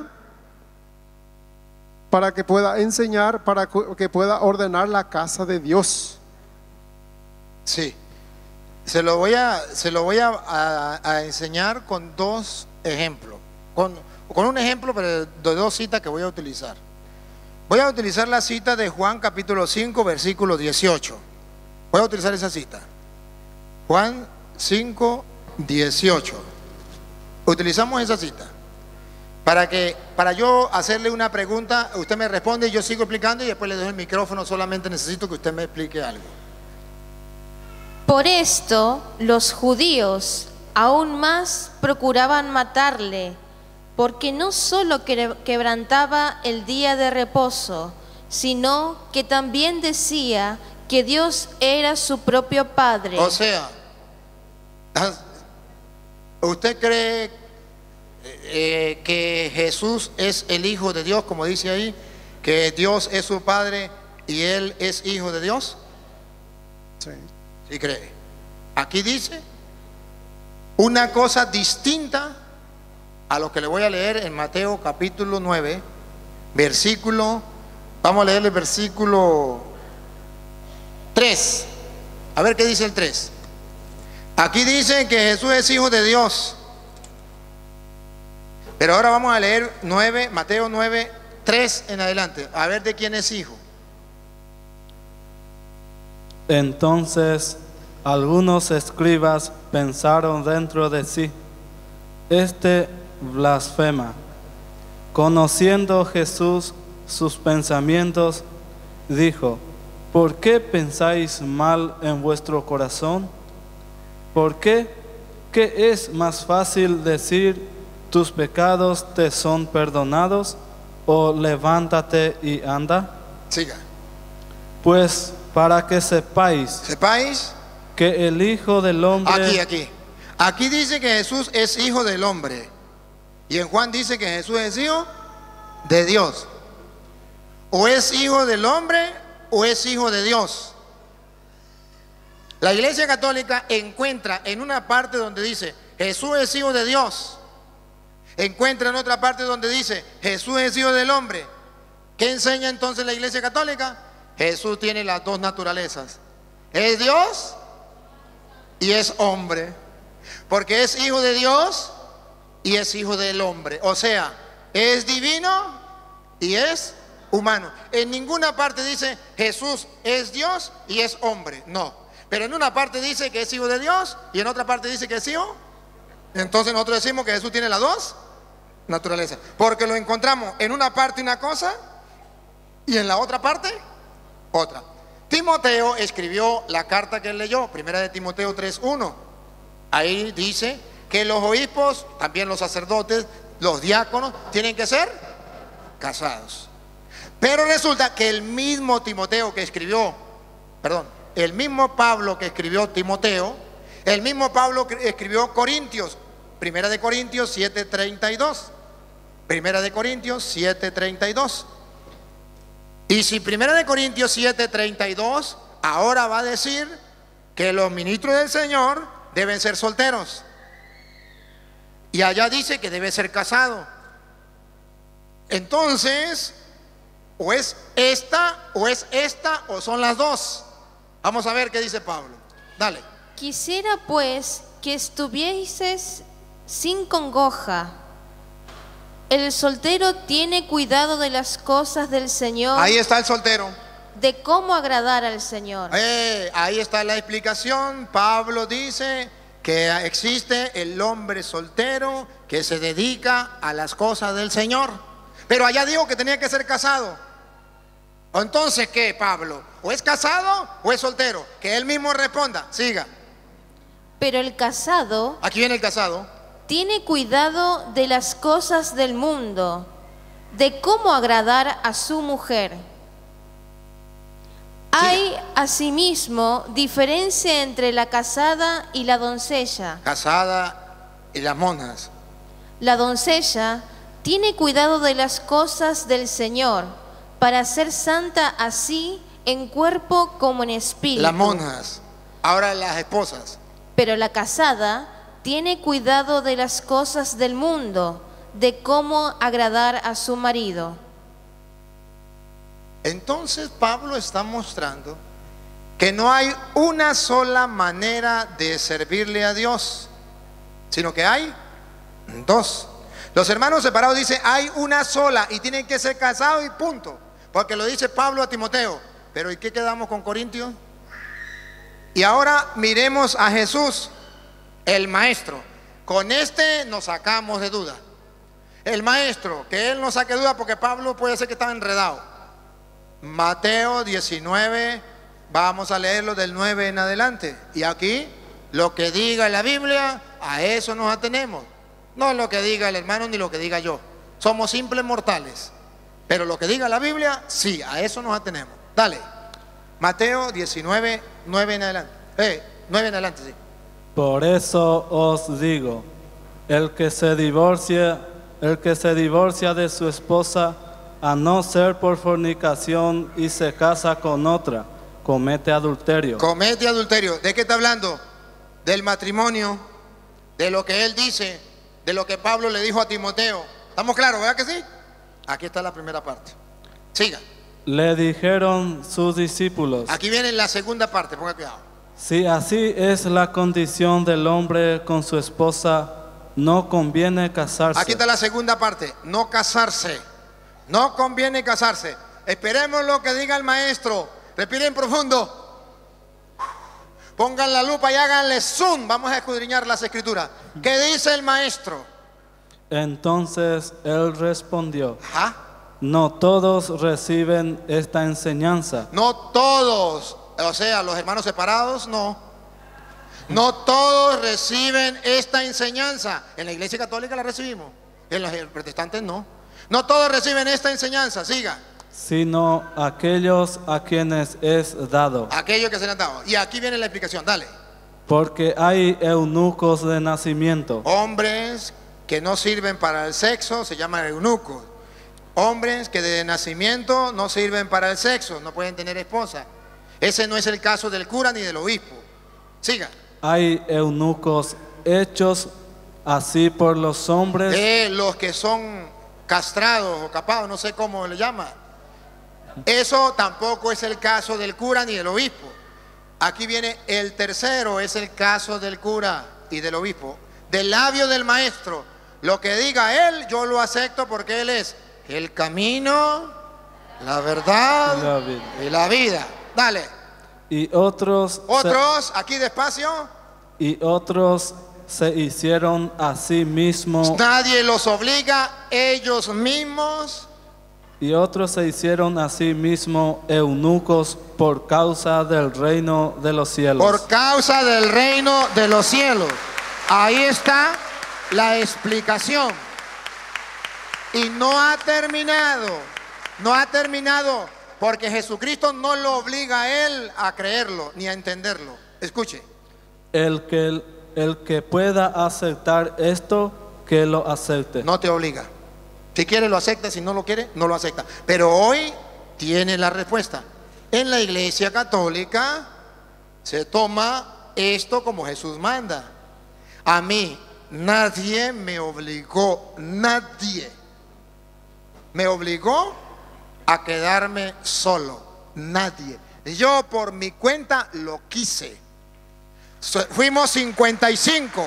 B: para que pueda ordenar la casa de Dios.
D: Sí, se lo voy a enseñar con dos ejemplos, con un ejemplo, pero de dos citas que voy a utilizar. Voy a utilizar la cita de Juan capítulo 5, versículo 18. Voy a utilizar esa cita. Juan 5, 18. Utilizamos esa cita para yo hacerle una pregunta, usted me responde y yo sigo explicando y después le dejo el micrófono. Solamente necesito que usted me explique algo.
E: Por esto los judíos aún más procuraban matarle, porque no solo quebrantaba el día de reposo, sino que también decía que Dios era su propio Padre.
D: O sea, ¿usted cree que Jesús es el Hijo de Dios, como dice ahí, que Dios es su Padre y Él es Hijo de Dios?
B: Sí.
D: ¿Sí cree? Aquí dice una cosa distinta a lo que le voy a leer en Mateo capítulo 9, versículo, vamos a leer el versículo 3. A ver qué dice el 3. Aquí dice que Jesús es Hijo de Dios. Pero ahora vamos a leer Mateo 9, 3 en adelante. A ver de quién es hijo.
C: Entonces algunos escribas pensaron dentro de sí: este blasfema. Conociendo Jesús sus pensamientos, dijo: ¿por qué pensáis mal en vuestro corazón? ¿Por qué? ¿Qué es más fácil decir: tus pecados te son perdonados, o levántate y anda?
D: Siga.
C: Pues para que sepáis que el Hijo del Hombre...
D: Aquí dice que Jesús es Hijo del Hombre. Y en Juan dice que Jesús es Hijo de Dios. O es Hijo del Hombre o es Hijo de Dios. La Iglesia Católica encuentra en una parte donde dice Jesús es Hijo de Dios, encuentra en otra parte donde dice Jesús es Hijo del Hombre. ¿Qué enseña entonces la Iglesia Católica? Jesús tiene las dos naturalezas: es Dios y es hombre. Porque es hijo de Dios y es hijo del hombre. O sea, es divino y es humano. En ninguna parte dice Jesús es Dios y es hombre. No. Pero en una parte dice que es hijo de Dios y en otra parte dice que es hijo. Entonces nosotros decimos que Jesús tiene las dos naturalezas. Porque lo encontramos en una parte una cosa y en la otra parte otra. Timoteo escribió la carta que él leyó, primera de Timoteo 3:1. Ahí dice que los obispos, también los sacerdotes, los diáconos, tienen que ser casados. Pero resulta que el mismo Timoteo que escribió, el mismo Pablo que escribió Timoteo, el mismo Pablo que escribió Corintios, primera de Corintios 7:32. Primera de Corintios 7:32. Y si primera de Corintios 7:32 ahora va a decir que los ministros del Señor deben ser solteros. Y allá dice que debe ser casado. Entonces, o es esta o son las dos. Vamos a ver qué dice Pablo. Dale.
E: Quisiera pues que estuvieses sin congoja. El soltero tiene cuidado de las cosas del Señor.
D: Ahí está el soltero.
E: De cómo agradar al Señor.
D: Ahí está la explicación. Pablo dice que existe el hombre soltero que se dedica a las cosas del Señor. Pero allá dijo que tenía que ser casado. Entonces, ¿qué, Pablo? ¿O es casado o es soltero? Que él mismo responda. Siga.
E: Pero el casado,
D: Aquí viene el casado,
E: tiene cuidado de las cosas del mundo, de cómo agradar a su mujer. Hay asimismo diferencia entre la casada y la doncella.
D: casada y las monjas.
E: La doncella tiene cuidado de las cosas del Señor, para ser santa así en cuerpo como en espíritu.
D: Las monjas. Ahora las esposas.
E: Pero la casada tiene cuidado de las cosas del mundo, de cómo agradar a su marido.
D: Entonces Pablo está mostrando que no hay una sola manera de servirle a Dios, sino que hay dos. Los hermanos separados dicen hay una sola y tienen que ser casados y punto. Porque lo dice Pablo a Timoteo. Pero ¿y qué quedamos con Corintios? Y ahora miremos a Jesús, el maestro. Con este nos sacamos de duda. El maestro, que él no saque duda porque Pablo puede ser que estaba enredado. Mateo 19, vamos a leerlo del 9 en adelante. Y aquí, lo que diga la Biblia, a eso nos atenemos. No lo que diga el hermano ni lo que diga yo. Somos simples mortales. Pero lo que diga la Biblia, sí, a eso nos atenemos. Dale. Mateo 19, 9 en adelante. 9 en adelante, sí.
C: Por eso os digo, el que se divorcia de su esposa, a no ser por fornicación y se casa con otra, comete adulterio.
D: Comete adulterio. ¿De qué está hablando? Del matrimonio, de lo que él dice, de lo que Pablo le dijo a Timoteo. ¿Estamos claros, verdad que sí? Aquí está la primera parte. Siga.
C: Le dijeron sus discípulos:
D: Aquí viene la segunda parte, ponga cuidado.
C: si así es la condición del hombre con su esposa, no conviene casarse.
D: Aquí está la segunda parte, no casarse. No conviene casarse. Esperemos lo que diga el maestro. Respiren profundo. Pongan la lupa y háganle zoom. Vamos a escudriñar las escrituras. ¿Qué dice el maestro?
C: Entonces él respondió:
D: Ajá.
C: no todos reciben esta enseñanza.
D: No todos, o sea, los hermanos separados, no. No todos reciben esta enseñanza. En la iglesia católica la recibimos, en los protestantes no. No todos reciben esta enseñanza, siga.
C: Sino aquellos a quienes es dado.
D: Aquellos que se le han dado. Y aquí viene la explicación, dale.
C: Porque hay eunucos de nacimiento,
D: Hombres que no sirven para el sexo se llaman eunucos. Hombres que de nacimiento no sirven para el sexo, no pueden tener esposa. Ese no es el caso del cura ni del obispo. Siga.
C: hay eunucos hechos así por los hombres,
D: Los que son castrados o capados, no sé cómo le llaman. Eso tampoco es el caso del cura ni del obispo. Aquí viene el tercero, es el caso del cura y del obispo, del labio del maestro. Lo que diga él, yo lo acepto porque él es el camino, la verdad
C: La vida.
D: y la vida. Dale.
C: Y otros,
D: Aquí despacio.
C: y otros se hicieron a sí mismos.
D: Nadie los obliga, ellos mismos.
C: Y otros se hicieron a sí mismos eunucos por causa del reino de los cielos.
D: Por causa del reino de los cielos. Ahí está la explicación. Y no ha terminado. No ha terminado. Porque Jesucristo no lo obliga a él a creerlo ni a entenderlo. Escuche.
C: El que pueda aceptar esto, que lo acepte.
D: No te obliga. Si quiere lo acepta, si no lo quiere, no lo acepta. Pero hoy tiene la respuesta. En la Iglesia Católica se toma esto como Jesús manda. A mí nadie me obligó, nadie me obligó a quedarme solo, nadie. Yo por mi cuenta lo quise. Fuimos 55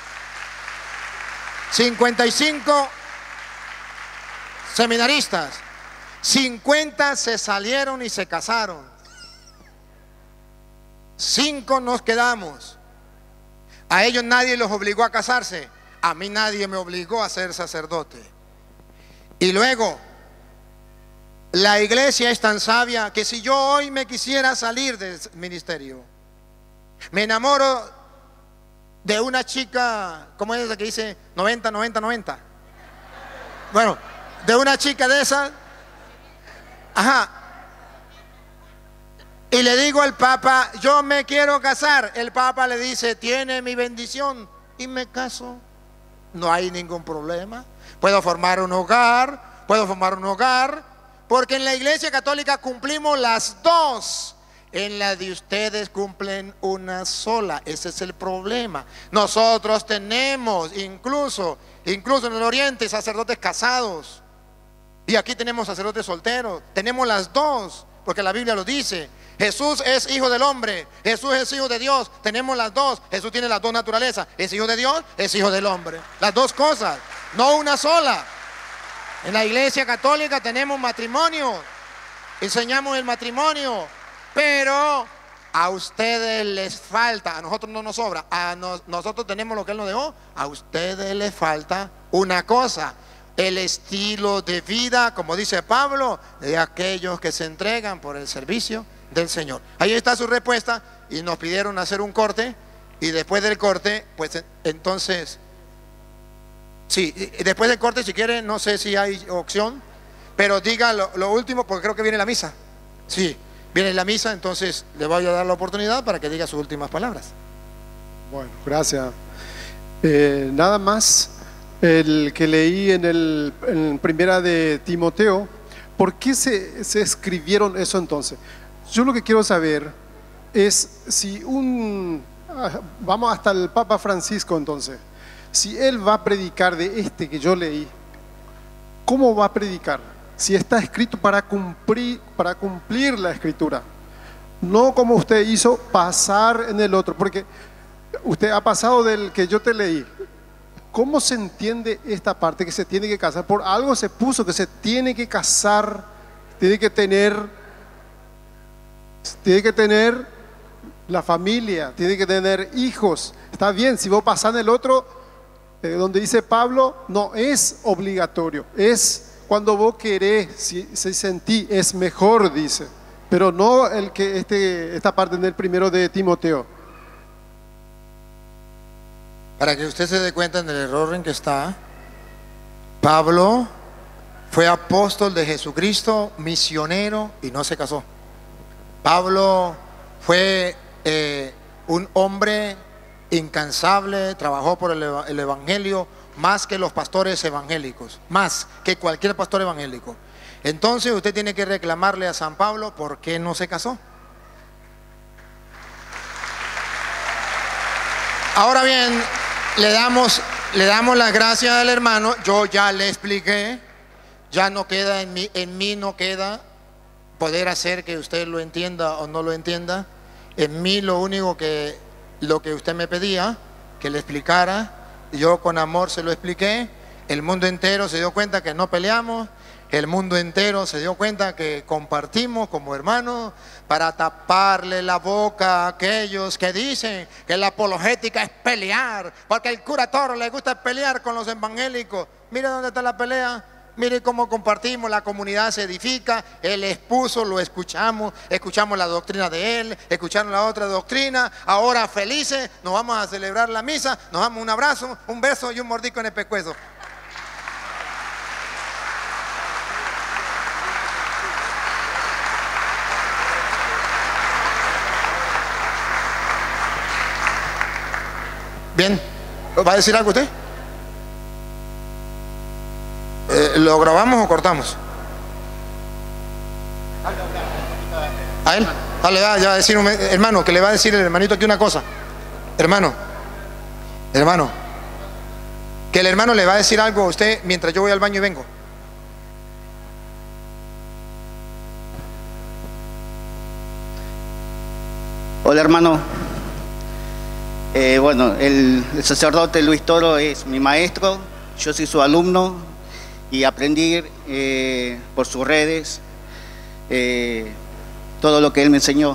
D: seminaristas. 50 se salieron y se casaron. 5 nos quedamos. A ellos nadie los obligó a casarse. A mí nadie me obligó a ser sacerdote. Y luego, la iglesia es tan sabia que si yo hoy me quisiera salir del ministerio, me enamoro de una chica, ¿cómo es esa que dice 90, 90, 90? Bueno, de una chica de esas, ajá, y le digo al Papa, yo me quiero casar. El Papa le dice, tiene mi bendición, y me caso. No hay ningún problema. Puedo formar un hogar, porque en la Iglesia Católica cumplimos las dos. En la de ustedes cumplen una sola. Ese es el problema. Nosotros tenemos incluso en el Oriente sacerdotes casados, y aquí tenemos sacerdotes solteros. Tenemos las dos, porque la Biblia lo dice. Jesús es hijo del hombre, Jesús es hijo de Dios. Tenemos las dos. Jesús tiene las dos naturalezas. Es hijo de Dios, es hijo del hombre. Las dos cosas, no una sola. En la Iglesia Católica tenemos matrimonio, enseñamos el matrimonio, pero a ustedes les falta, a nosotros no nos sobra, nosotros tenemos lo que Él nos dejó. A ustedes les falta una cosa: el estilo de vida, como dice Pablo, de aquellos que se entregan por el servicio del Señor. Ahí está su respuesta, y nos pidieron hacer un corte, y después del corte, pues entonces, sí, después del corte, si quiere, no sé si hay opción, pero diga lo último, porque creo que viene la misa. Sí, viene la misa, entonces le voy a dar la oportunidad para que diga sus últimas palabras.
B: Bueno, gracias. Nada más, el que leí en primera de Timoteo, ¿por qué se escribieron eso entonces? Yo lo que quiero saber es si vamos hasta el Papa Francisco entonces, si él va a predicar de que yo leí, ¿cómo va a predicar? Si está escrito para cumplir la escritura, no como usted hizo pasar en el otro, porque usted ha pasado del que yo te leí. ¿Cómo se entiende esta parte que se tiene que casar? Por algo se puso que se tiene que casar, tiene que tener la familia, tiene que tener hijos. Está bien, si vos pasás en el otro, donde dice Pablo, no es obligatorio, es cuando vos querés, si sentí, es mejor, dice, pero no esta parte en el primero de Timoteo.
D: Para que usted se dé cuenta del error en que está, Pablo fue apóstol de Jesucristo, misionero, y no se casó. Pablo fue un hombre incansable, trabajó por el evangelio más que los pastores evangélicos, más que cualquier pastor evangélico. Entonces usted tiene que reclamarle a San Pablo por qué no se casó. Ahora bien, le damos las gracias al hermano. Yo ya le expliqué, ya no queda en mí no queda poder hacer que usted lo entienda o no lo entienda. En mí lo que usted me pedía que le explicara. Yo con amor se lo expliqué. El mundo entero se dio cuenta que no peleamos. El mundo entero se dio cuenta que compartimos como hermanos para taparle la boca a aquellos que dicen que la apologética es pelear, porque el cura Toro le gusta pelear con los evangélicos. Mire dónde está la pelea. Mire cómo compartimos, la comunidad se edifica, él expuso, lo escuchamos, escuchamos la doctrina de él, escucharon la otra doctrina, ahora felices nos vamos a celebrar la misa, nos damos un abrazo, un beso y un mordisco en el pescuezo. Bien, ¿va a decir algo usted? ¿Lo grabamos o cortamos? ¿A él? Dale, ya va a decir hermano, que le va a decir el hermanito aquí una cosa. Hermano, que el hermano le va a decir algo a usted mientras yo voy al baño y vengo.
F: Hola hermano. Bueno, el sacerdote Luis Toro es mi maestro, yo soy su alumno y aprendí por sus redes todo lo que él me enseñó.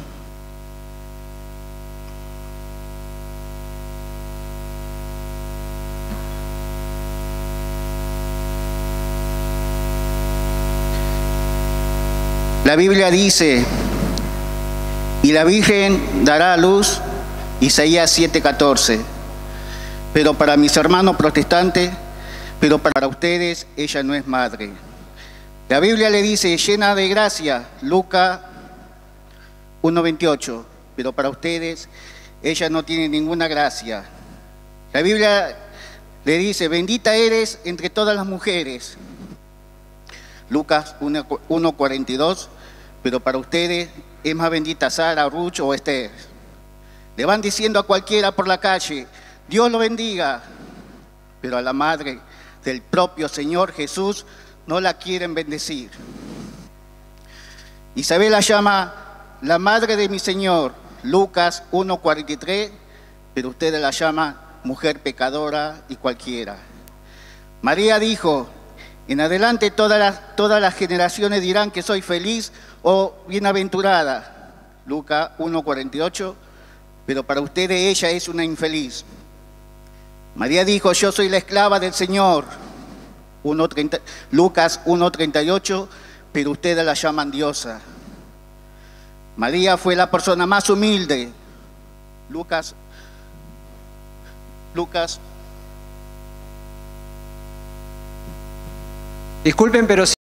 F: La Biblia dice, y la Virgen dará a luz, Isaías 7:14, pero para mis hermanos protestantes, pero para ustedes ella no es madre. La Biblia le dice, llena de gracia, Lucas 1:28, pero para ustedes ella no tiene ninguna gracia. La Biblia le dice, bendita eres entre todas las mujeres, Lucas 1:42, pero para ustedes es más bendita Sara, Ruth o Esther. Le van diciendo a cualquiera por la calle, Dios lo bendiga, pero a la madre del propio Señor Jesús no la quieren bendecir. Isabel la llama la madre de mi Señor, Lucas 1:43, pero ustedes la llaman mujer pecadora y cualquiera. María dijo, en adelante todas las generaciones dirán que soy feliz o bienaventurada, Lucas 1:48, pero para ustedes ella es una infeliz. María dijo, yo soy la esclava del Señor, Lucas 1:38, pero ustedes la llaman diosa. María fue la persona más humilde, Lucas.
G: Disculpen, pero